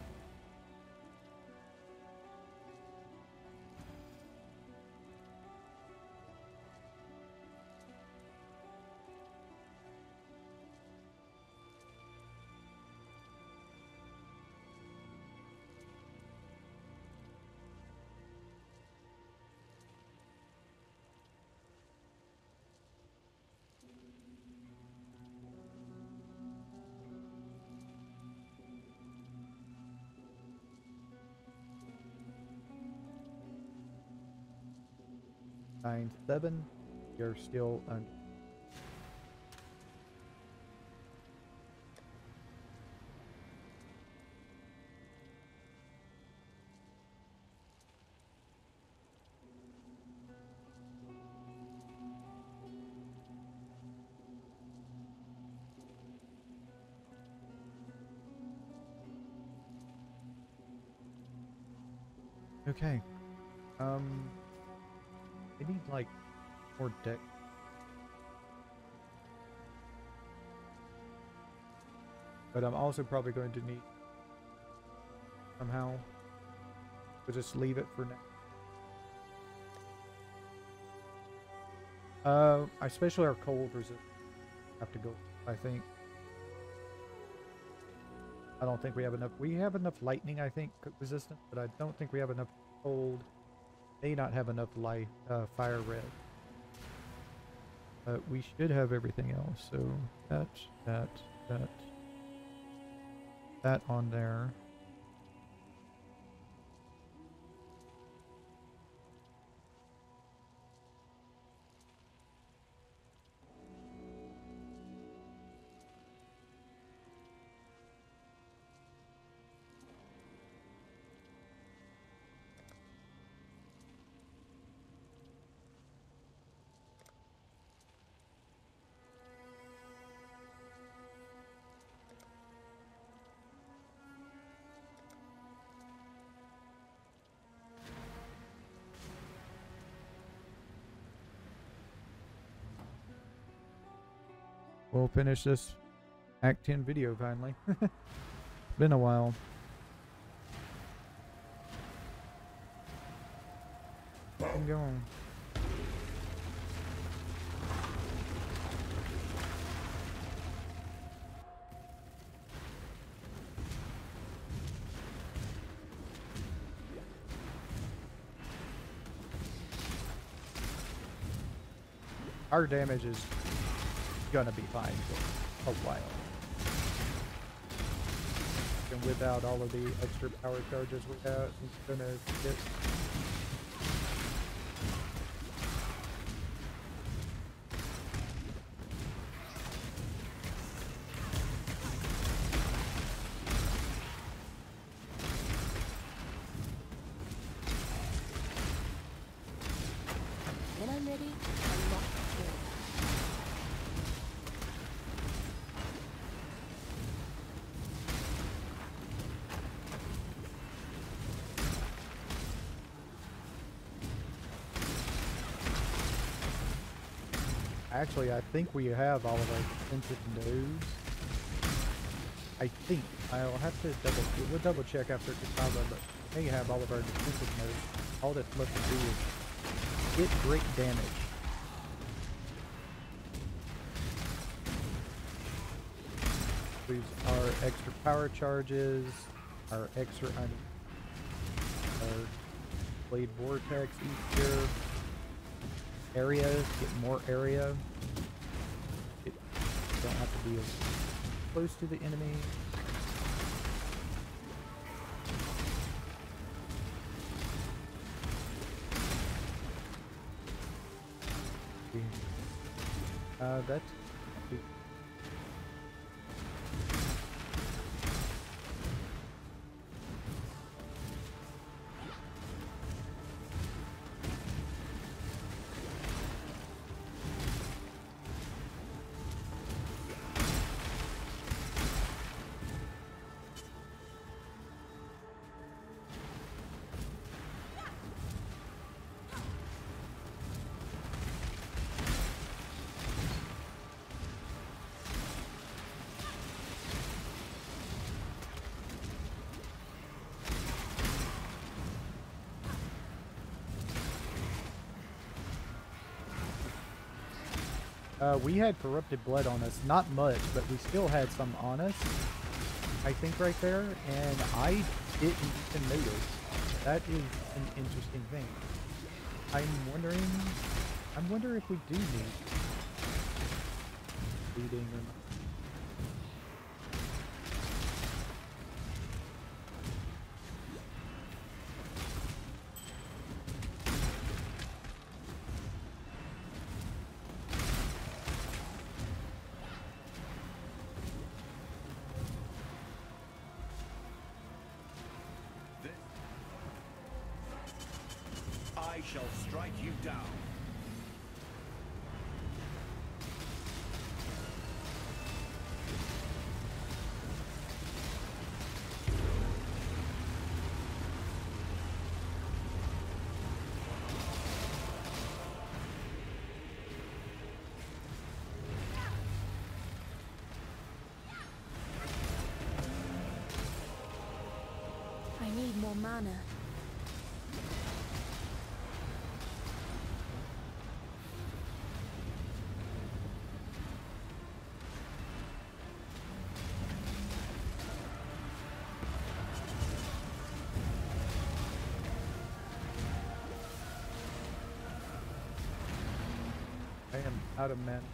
Speaker 1: Nine seven. You're still under. Okay. Um. I need like more deck. But I'm also probably going to need somehow to just leave it for now. Uh, especially our cold resist have to go, I think. I don't think we have enough. We have enough lightning, I think, resistant, but I don't think we have enough cold. May not have enough light, uh, fire red. But we should have everything else. So that, that, that, that on there. We'll finish this Act ten video finally. Been a while. I'm going. Our damage is gonna be fine for a while. And without all of the extra power charges we have, it's gonna get
Speaker 2: When I'm ready, I'm not before.
Speaker 1: Actually, I think we have all of our defensive nodes. I think. I'll have to double we'll double check after Kataba, but we may have all of our defensive nodes. All that's left to do is hit great damage. Includes our extra power charges, our extra our Blade Vortex each year. Area, get more area. It, you don't have to be as close to the enemy. Uh, that's Uh, we had corrupted blood on us. Not much, but we still had some on us. I think right there, and I didn't even notice. That is an interesting thing. I'm wondering. I'm wondering if we do need bleeding or not.
Speaker 6: I shall strike you down.
Speaker 2: I need more mana.
Speaker 1: I am out of mana.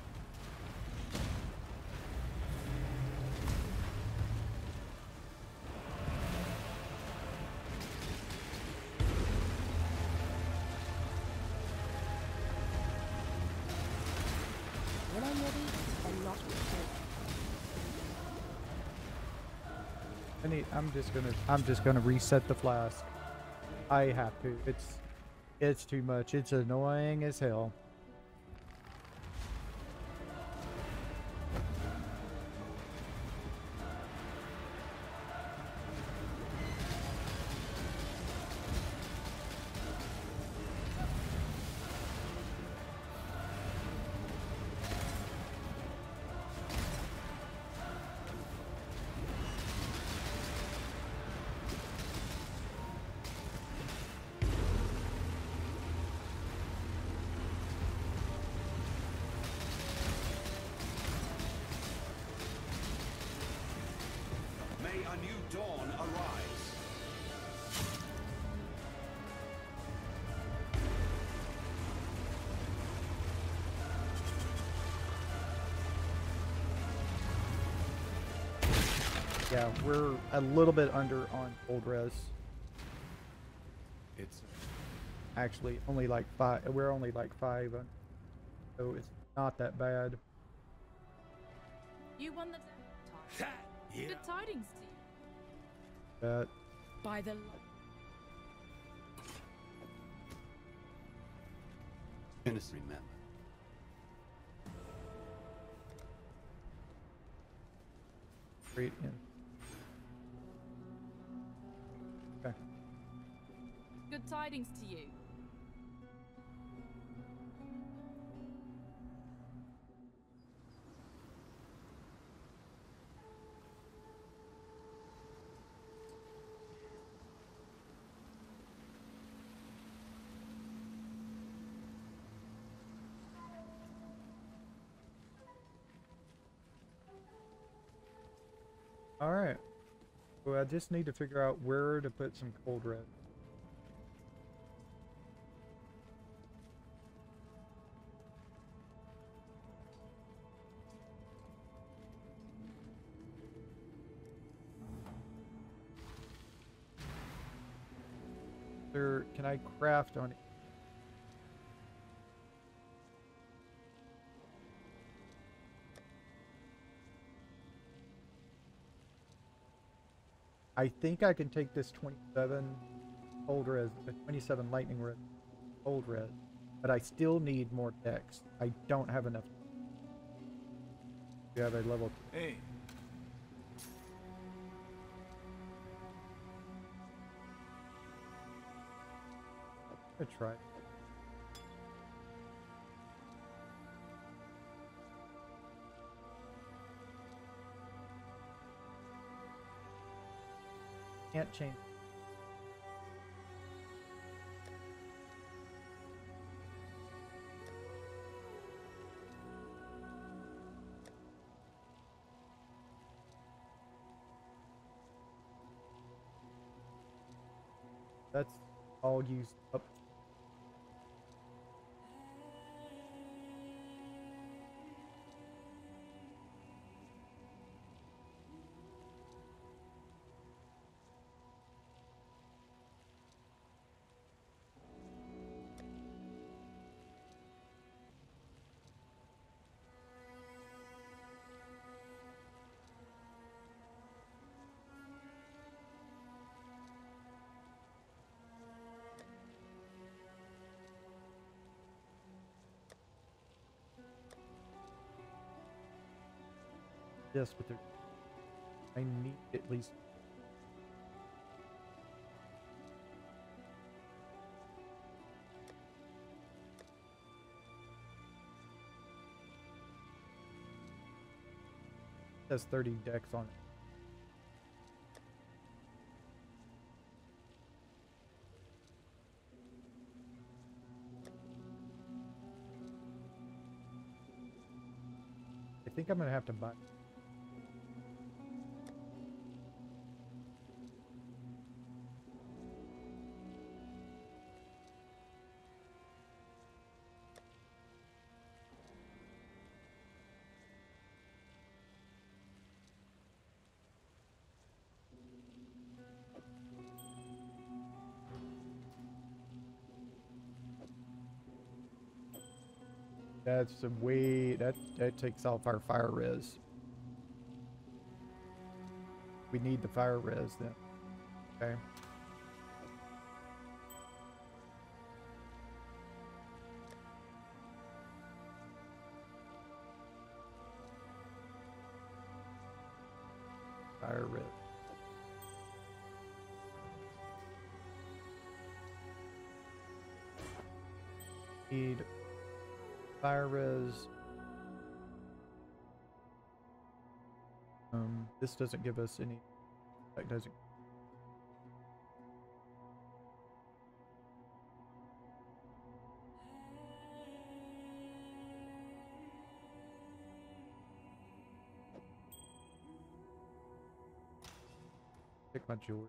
Speaker 2: When I'm ready, I'm not before.
Speaker 1: I need, I'm just gonna I'm just gonna reset the flask. I have to. It's it's too much. It's annoying as hell.
Speaker 6: May a new dawn arise.
Speaker 1: Yeah, we're a little bit under on cold res.
Speaker 6: It's
Speaker 1: Actually, only like five. We're only like five, uh, so it's not that bad.
Speaker 5: You won the time.
Speaker 6: yeah.
Speaker 5: Good tidings to you.
Speaker 1: But
Speaker 5: By the
Speaker 6: Innocent remember.
Speaker 1: great in. Okay.
Speaker 5: good tidings to you.
Speaker 1: All right. Well, I just need to figure out where to put some cold red. There, can I craft on it? I think I can take this twenty-seven cold res, the twenty-seven lightning res, cold res, but I still need more text. I don't have enough. You have a level.
Speaker 4: Hey,
Speaker 1: Let's try. Can't change. That's all used up. Yes, but there, I need at least. It has thirty decks on it. I think I'm gonna have to buy. That's a way that that takes off our fire res. We need the fire res then. Okay. Fire res. Need fire res. Um, this doesn't give us any. That doesn't. Pick my jewelry.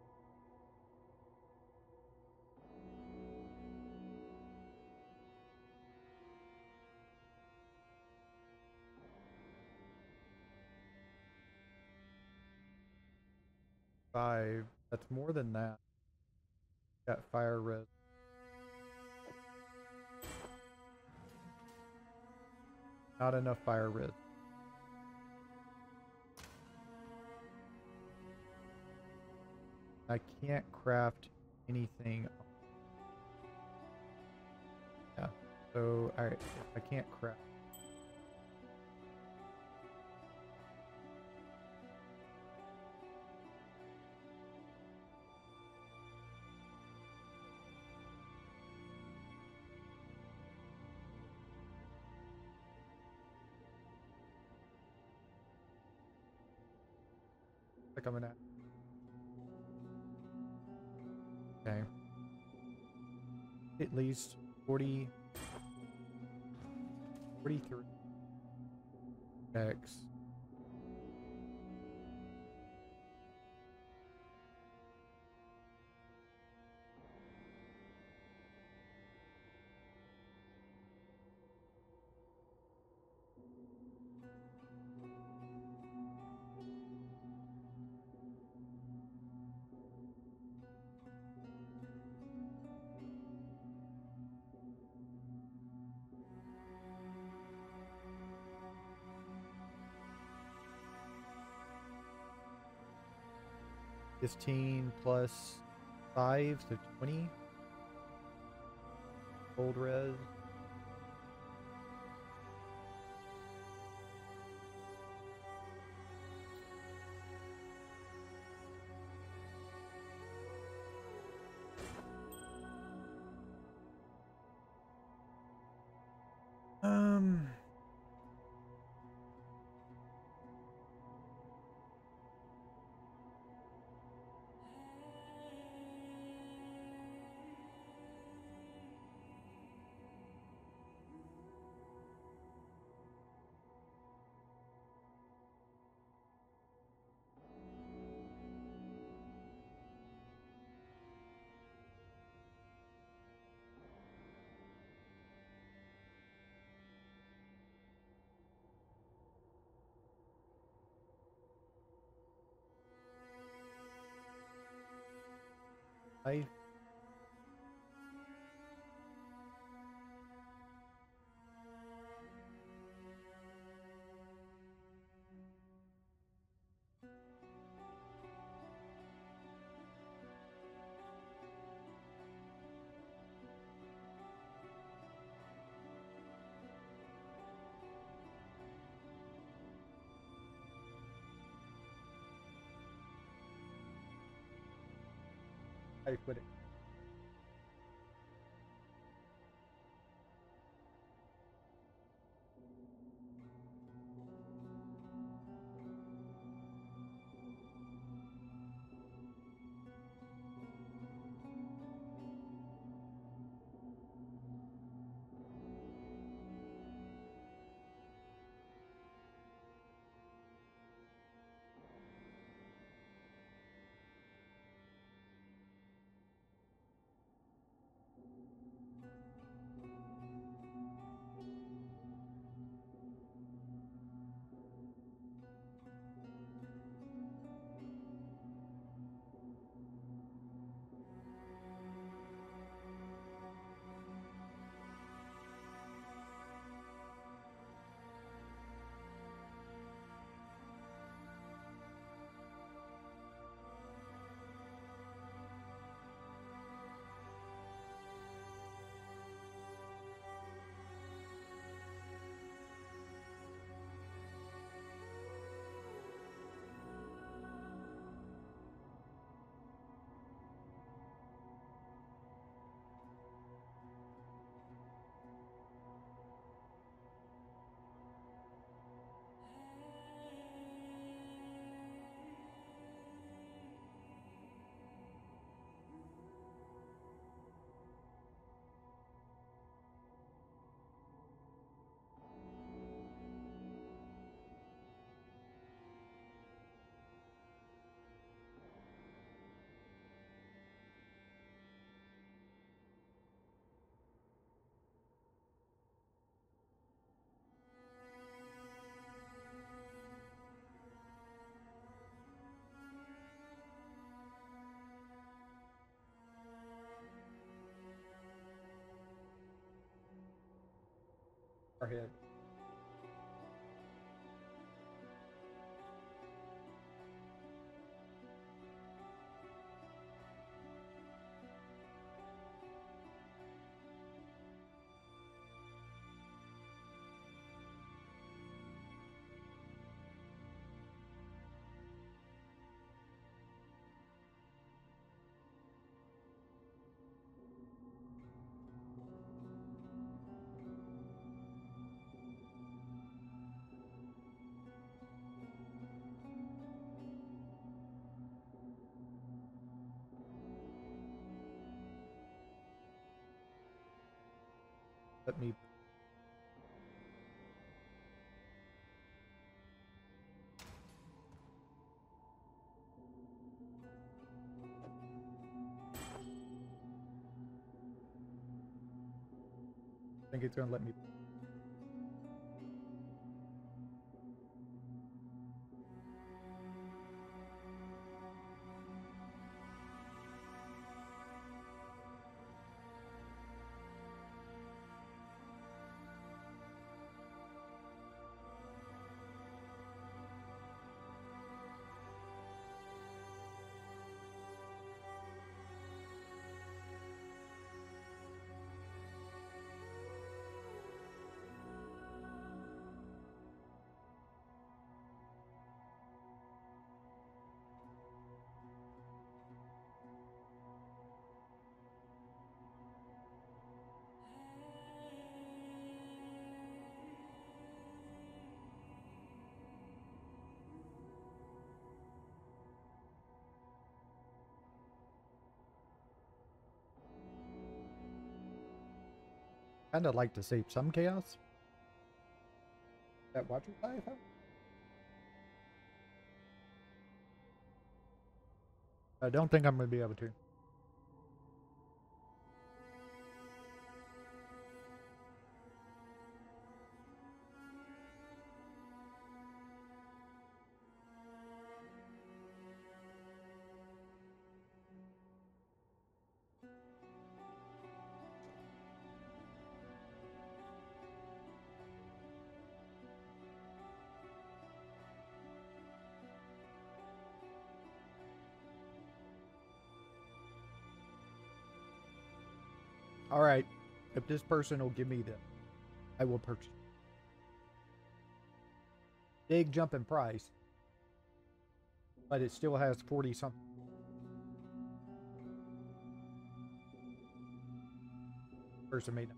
Speaker 1: Five. That's more than that. Got fire res. Not enough fire res. I can't craft anything. Yeah. So I I can't craft. Like I'm gonna. Okay. At least forty, forty-three X. fifteen plus five, so twenty. Gold res. Um. I I quit it. Our head. Let me I think it's gonna let me kinda like to save some chaos. That watcher I have? I don't think I'm gonna be able to. Alright. If this person will give me them, I will purchase. Big jump in price. But it still has forty something. Person made them.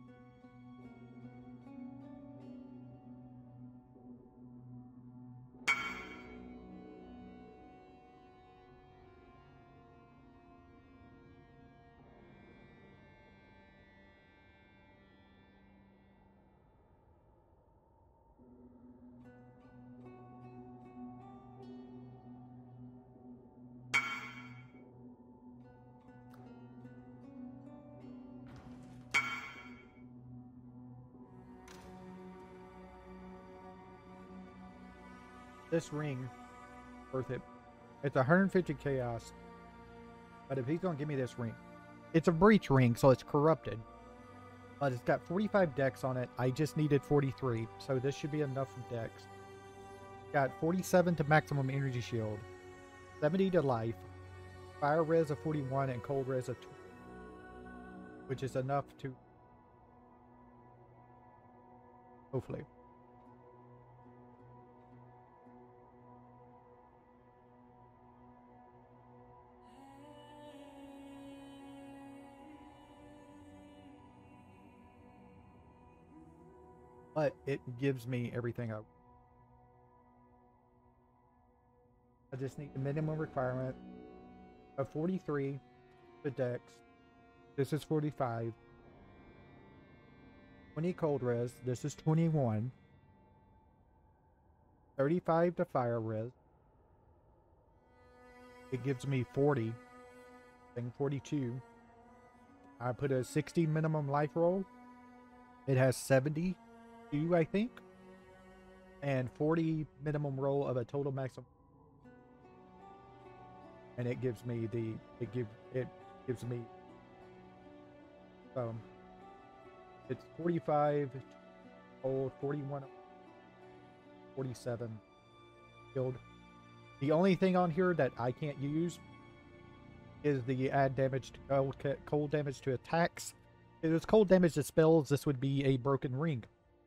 Speaker 1: This ring, worth it. It's one hundred fifty chaos. But if he's going to give me this ring, it's a breach ring, so it's corrupted. But it's got forty-five dex on it. I just needed forty-three, so this should be enough for dex. Got forty-seven to maximum energy shield, seventy to life, fire res of forty-one, and cold res of twenty. Which is enough to... hopefully. But it gives me everything I I just need the minimum requirement of forty-three to dex. This is forty-five. twenty cold res. This is twenty-one. thirty-five to fire res. It gives me forty. Thing forty-two. I put a sixty minimum life roll. It has seventy. Two, I think, and forty minimum roll of a total maximum, and it gives me the it give it gives me um it's forty-five old, forty-one, forty-seven killed. The only thing on here that I can't use is the add damage to cold, cold damage to attacks. If it was cold damage to spells, this would be a broken ring.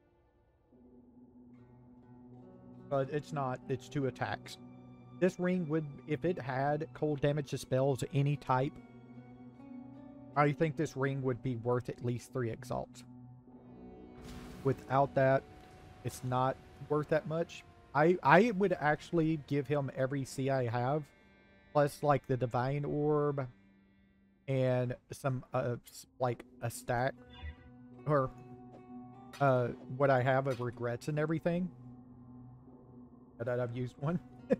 Speaker 1: But it's not. It's two attacks. This ring would, if it had cold damage to spells any type, I think this ring would be worth at least three exalts. Without that, it's not worth that much. I, I would actually give him every C I have, plus like the Divine Orb, and some, uh, like a stack, or uh, what I have of regrets and everything. That I've used one.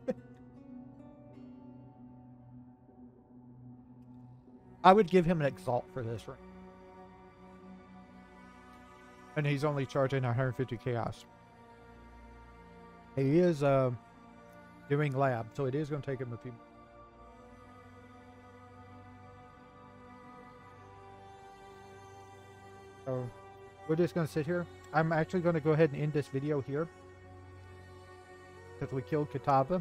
Speaker 1: I would give him an exalt for this ring. And he's only charging one hundred fifty chaos. He is uh, doing lab, so it is going to take him a few. So we're just going to sit here. I'm actually going to go ahead and end this video here, because we killed Kitava.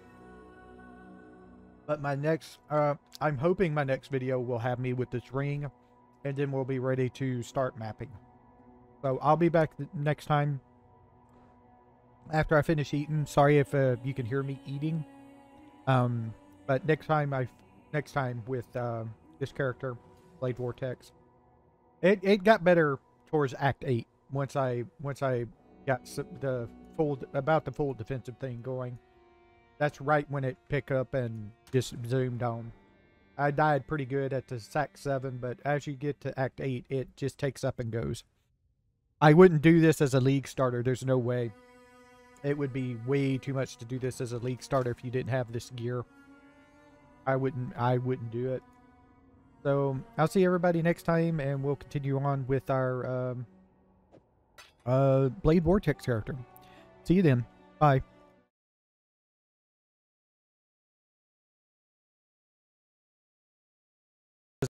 Speaker 1: But my next, uh, I'm hoping my next video will have me with this ring, and then we'll be ready to start mapping. So I'll be back next time after I finish eating. Sorry if uh, you can hear me eating. Um, but next time, I next time with uh, this character, Blade Vortex. It it got better towards Act Eight once I once I got the full about the full defensive thing going. That's right when it picked up and just zoomed on. I died pretty good at the Act seven, but as you get to Act eight, it just takes up and goes. I wouldn't do this as a league starter. There's no way. It would be way too much to do this as a league starter if you didn't have this gear. I wouldn't, I wouldn't do it. So, I'll see everybody next time, and we'll continue on with our um, uh, Blade Vortex character. See you then. Bye.